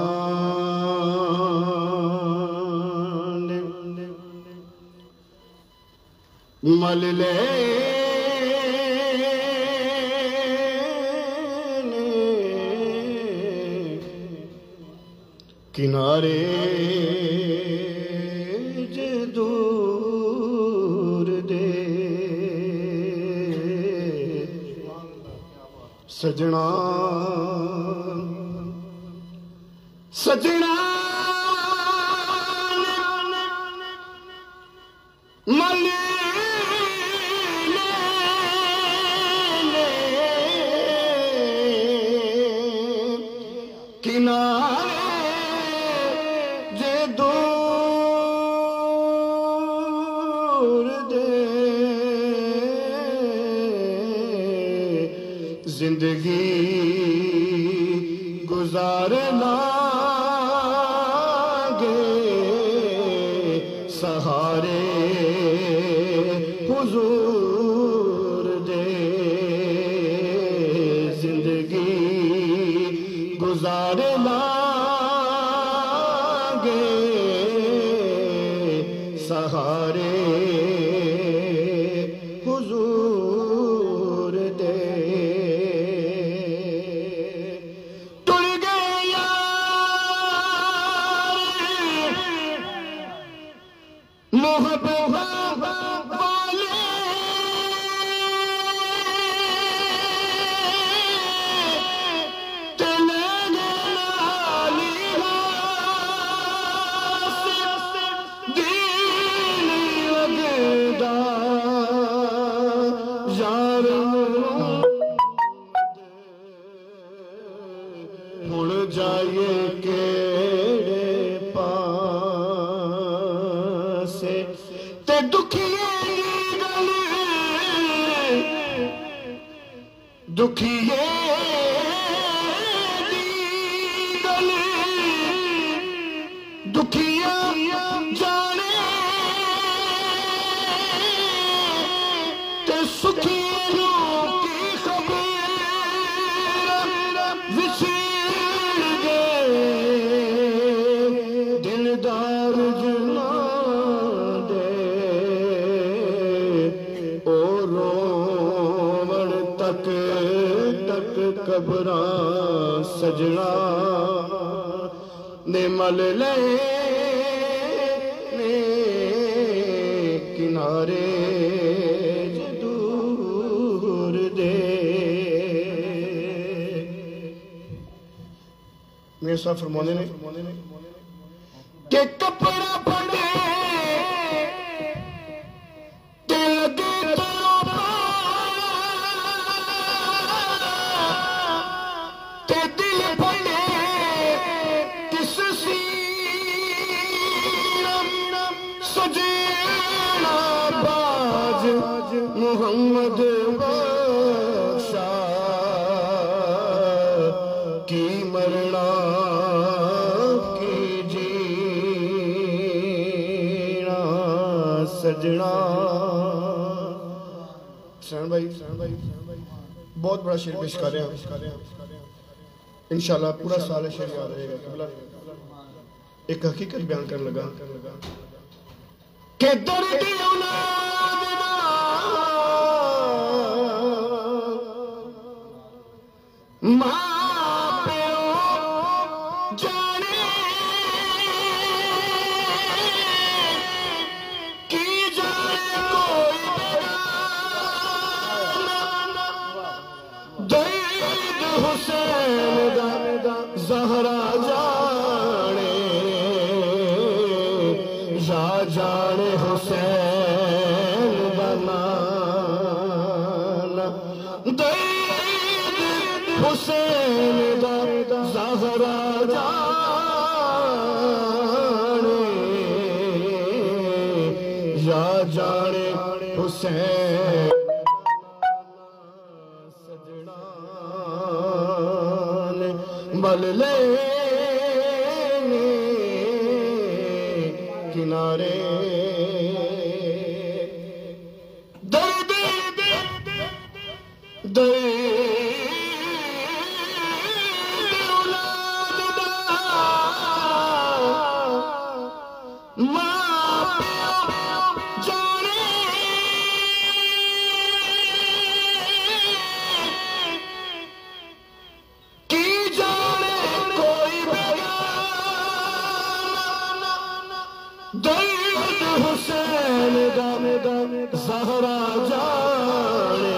مل لے کنارے جے دور دے سجنا سجنا مل کنارے جے دور دے زندگی گزارنا گے سہارے حضور دے زندگی گزارنا گے سہارے حضور دے ٹل گئے یار محبت والے جائے کیڑے پاسے تے دکھیے گل دکھیے گل دکھیا جانے تے سکھیوں کی خبر وچ قبراں سجنا نے مل لے نے کنارے دور دے میرے صاحب فرمانے نے کہ کپڑا پڑے تے لگے تو تے دل پڑے کس سیرم سجینا باج محمد بخشا کی مرنا کی جینا سجنا حسین بھائی بہت بڑا شعر پیش کر رہے ہیں انشاءاللہ پورا سال شعر یاد رہے گا ایک حقیقت بیان کرنے لگا کہ درد اولاد دا ماں پیو جانے کی جانے کوئی درد حسین دا زہرا جانے یا جانے حسین دا نانا درد حسین دا زہرا جانے یا جانے حسین مل لے کنارے درد درد اولاد دا ماں پیو جانے کی جانے کوئی درد حسین دا زہرا جانے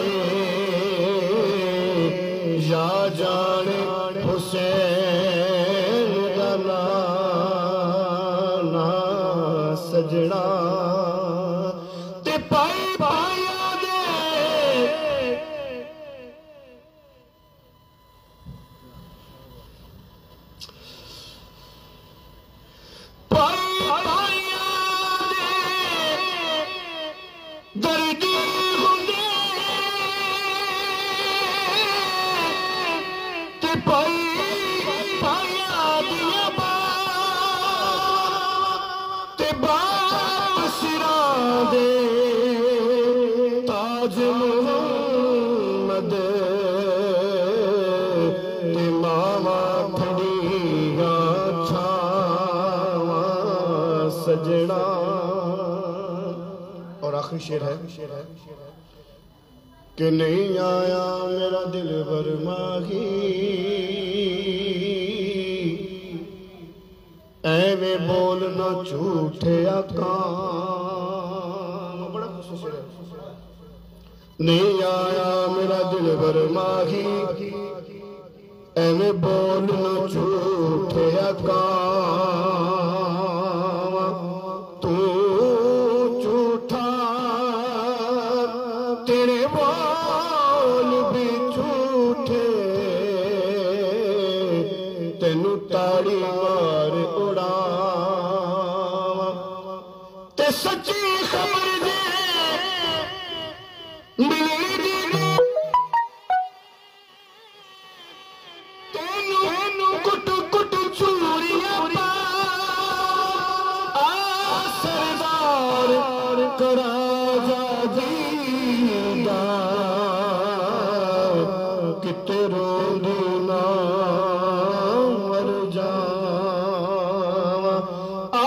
یا جانے حسین دا نانا سجنا تے پائی پایا دے پائی پایا دے دردی ہوندے تے پائی پایا دیا باپ تے باپ سراں دے تاج محمد تے ماما پھڑیاں چھاواں سجنا اور آخری شعر ہے کہ نہیں آیا میرا دل بر ماہی ایویں بولنا جھوٹے کام بڑا خصوص ہے نہیں آیا میرا دل بر ماہی ایویں بولنا جھوٹے کام تو جھوٹا تیرے بول بھی جھوٹے تینوں تاڑی مار اڑاواں تے سچی خبر دے ملی دی تینوں کٹ کٹ چوریاں پا آ سردار کرا جا دیدہ کتے روندی نا مر جاواں آ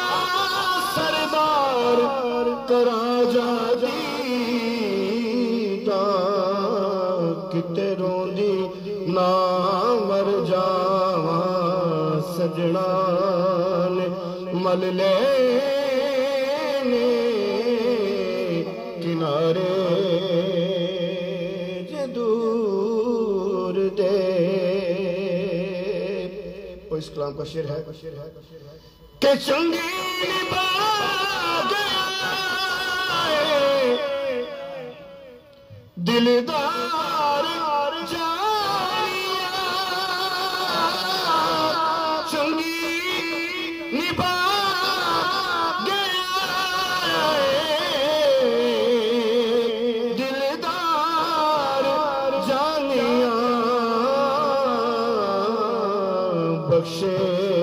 سردار کرا جا دیدہ کتے روندی ना मर जावां सजना ने मल लेने किनारे जे दूर दे। और इस कलाम का शेर है कि चंगी बाग दिलदार जानिया चंगी निभा गया दिलदार जानिया बख्शे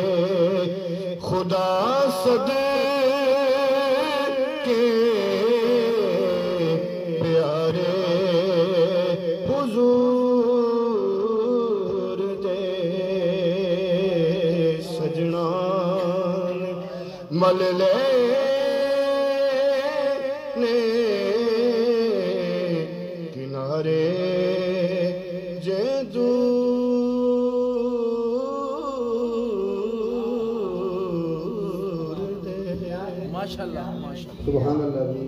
खुदा सदे के प्यारे हुजूर दे सजना मल लेने किनारे जे दूर दे। माशाल्लाह माशाल्लाह सुभान अल्लाह जी।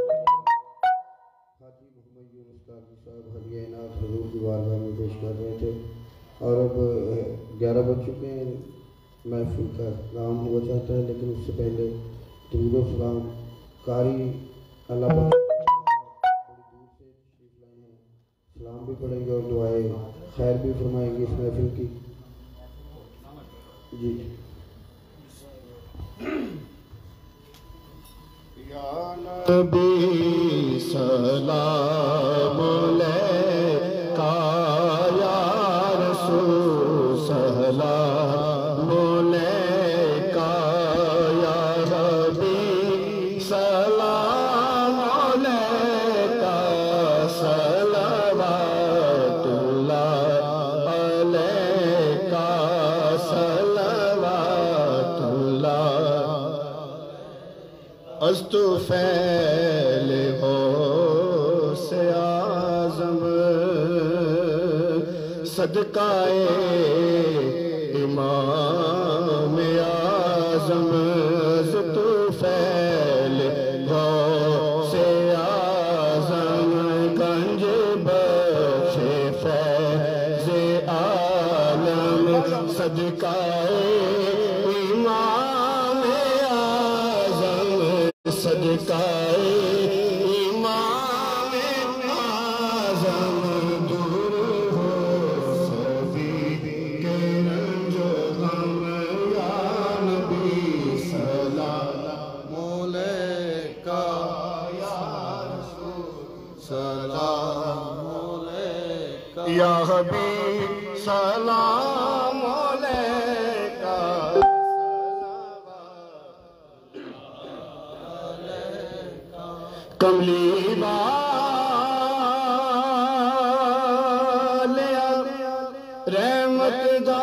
हाजी मोहम्मद यूनुस काजी साहब हदिया इनात हुजूर की बारगाह में पेश कर रहे थे और अब ग्यारह बज चुके हैं। महफिल का नाम हुआ चाहता है लेकिन उससे पहले दुरूद और सलाम कारी अल्लाह बड़ी दूर से तशरीफ लाए हैं, सलाम भी पढ़ेंगे और दुआएं खैर भी फरमाएंगे इस महफिल की। जी नबी सलाम अलैका या रसूल सलाम अलैका या हबीब सलाम अलैका सलवातुल्लाह अलैका सलवातुल्लाह अस्तु फैल हो से आज़म सदकाए इमाम आज़म अस्तु फैल हो से आज़म गंज बख्शे फैज़ आलम सदकाए इमाम आज़म सदकाए इमाम आज़म दूर हो सभी के रंज गम या नबी सलाम अलैका या रसूल सलाम अलैका या हबीब सलाम अलैका कमली वालिया रहमत दा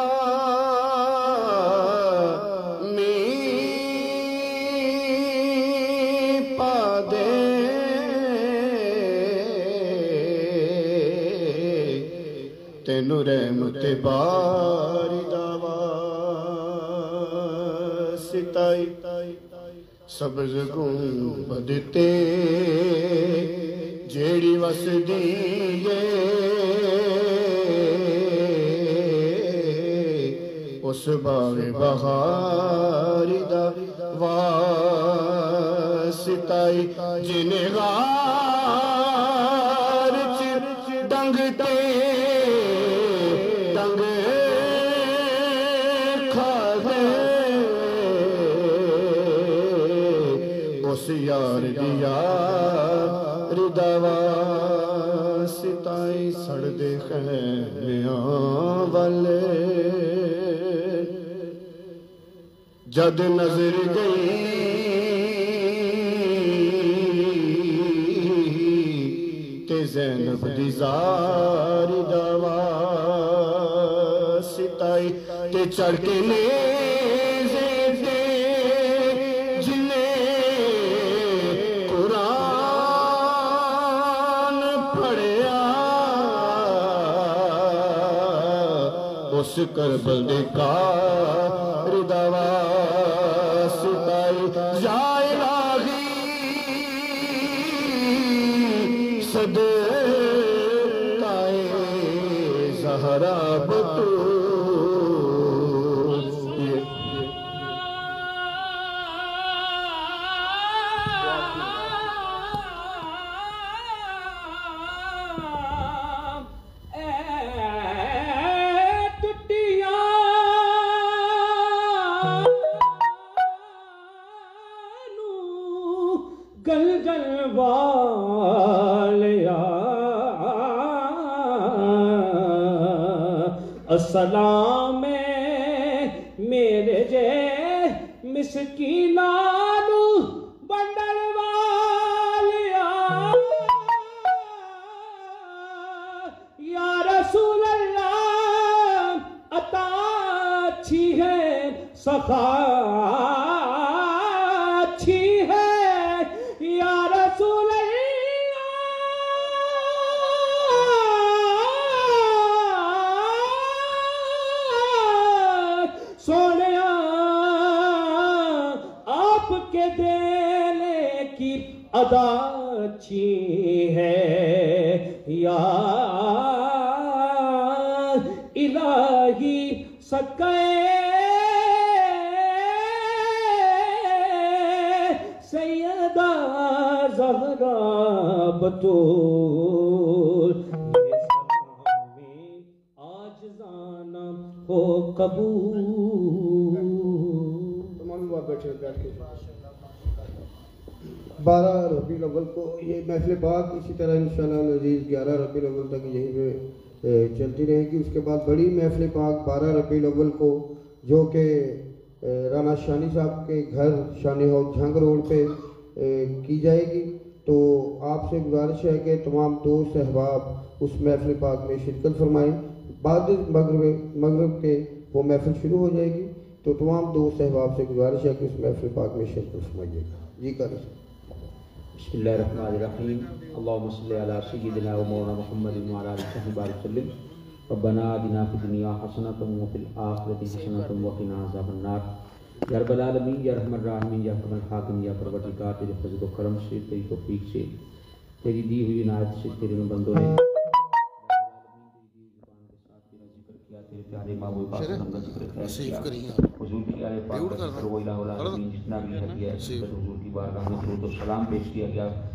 मीं पा दे तेनू रहमत बारी दा वास्ताई सब्ज गुंबद ते जेड़ी वसदी है उस बावे बहारी दा वास्ताई जिन्हें गार च डंग ते डंग खा दे उस यार दिया रिदावा सिताई सड़ दे खैमियां वाले जद नजर गई ते ज़ैनब दी ज़ारी दावा सिताई ते चढ़ के नेज़े ते जिन्हें कुरान पढ़िया کر بندے کا ردوا ستائی یا الہی صدقائے زہرا بطول گل گل والیا السلام میرے جے مسکینانو بندل والیا یا رسول اللہ عطا اچھی ہے سخا اچھی ہے یا رسول اللہ سونیا آپ کے دینے کی ادا اچھی ہے یا الہی سکے سیدہ زہرا بطول یہ سلامی آجزانہ ہو قبول تمام لوگ بیٹھے بیٹھ کے بارہ ربیع الاول کو یہ محفل پاک اسی طرح انشاءاللہ العزیز گیارہ ربیع الاول تک یہیں پہ چلتی رہے گی. اس کے بعد بڑی محفل پاک بارہ ربیع الاول کو جو کہ رانا شانی صاحب کے گھر شانی ہاؤس جھنگ روڈ پہ کی جائے گی. تو آپ سے گزارش ہے کہ تمام دوست احباب اس محفل پاک میں شرکت فرمائیں. بعد مغرب مغرب کے وہ محفل شروع ہو جائے گی. تو تمام دوست احباب سے گزارش ہے کہ اس محفل پاک میں شرکت فرمائیے گا. جی کریں. بسم اللہ الرحمن الرحیم. اللہم صلی علی سیدنا و مولانا محمد وعلی آلہ وصحبہ وسلم. ربنا آتنا فی الدنیا حسنۃ وفی الآخرۃ حسنۃ وقنا عذاب النار. یا رب العالمین یا رحم الراحمین یا اکرم الحاکمین یا پروردگار تیرے فضل و کرم سے تیری توفیق سے تیری دی ہوئی عنایت سے تیرے بندوں نے تیرے پیارے محبوب پاک کا ذکر کیا حضور کی آل پاک کا ذکر و الہ العالمین جتنا بھی ہے حضور کی بارگاہ میں درود و سلام پیش کیا گیا.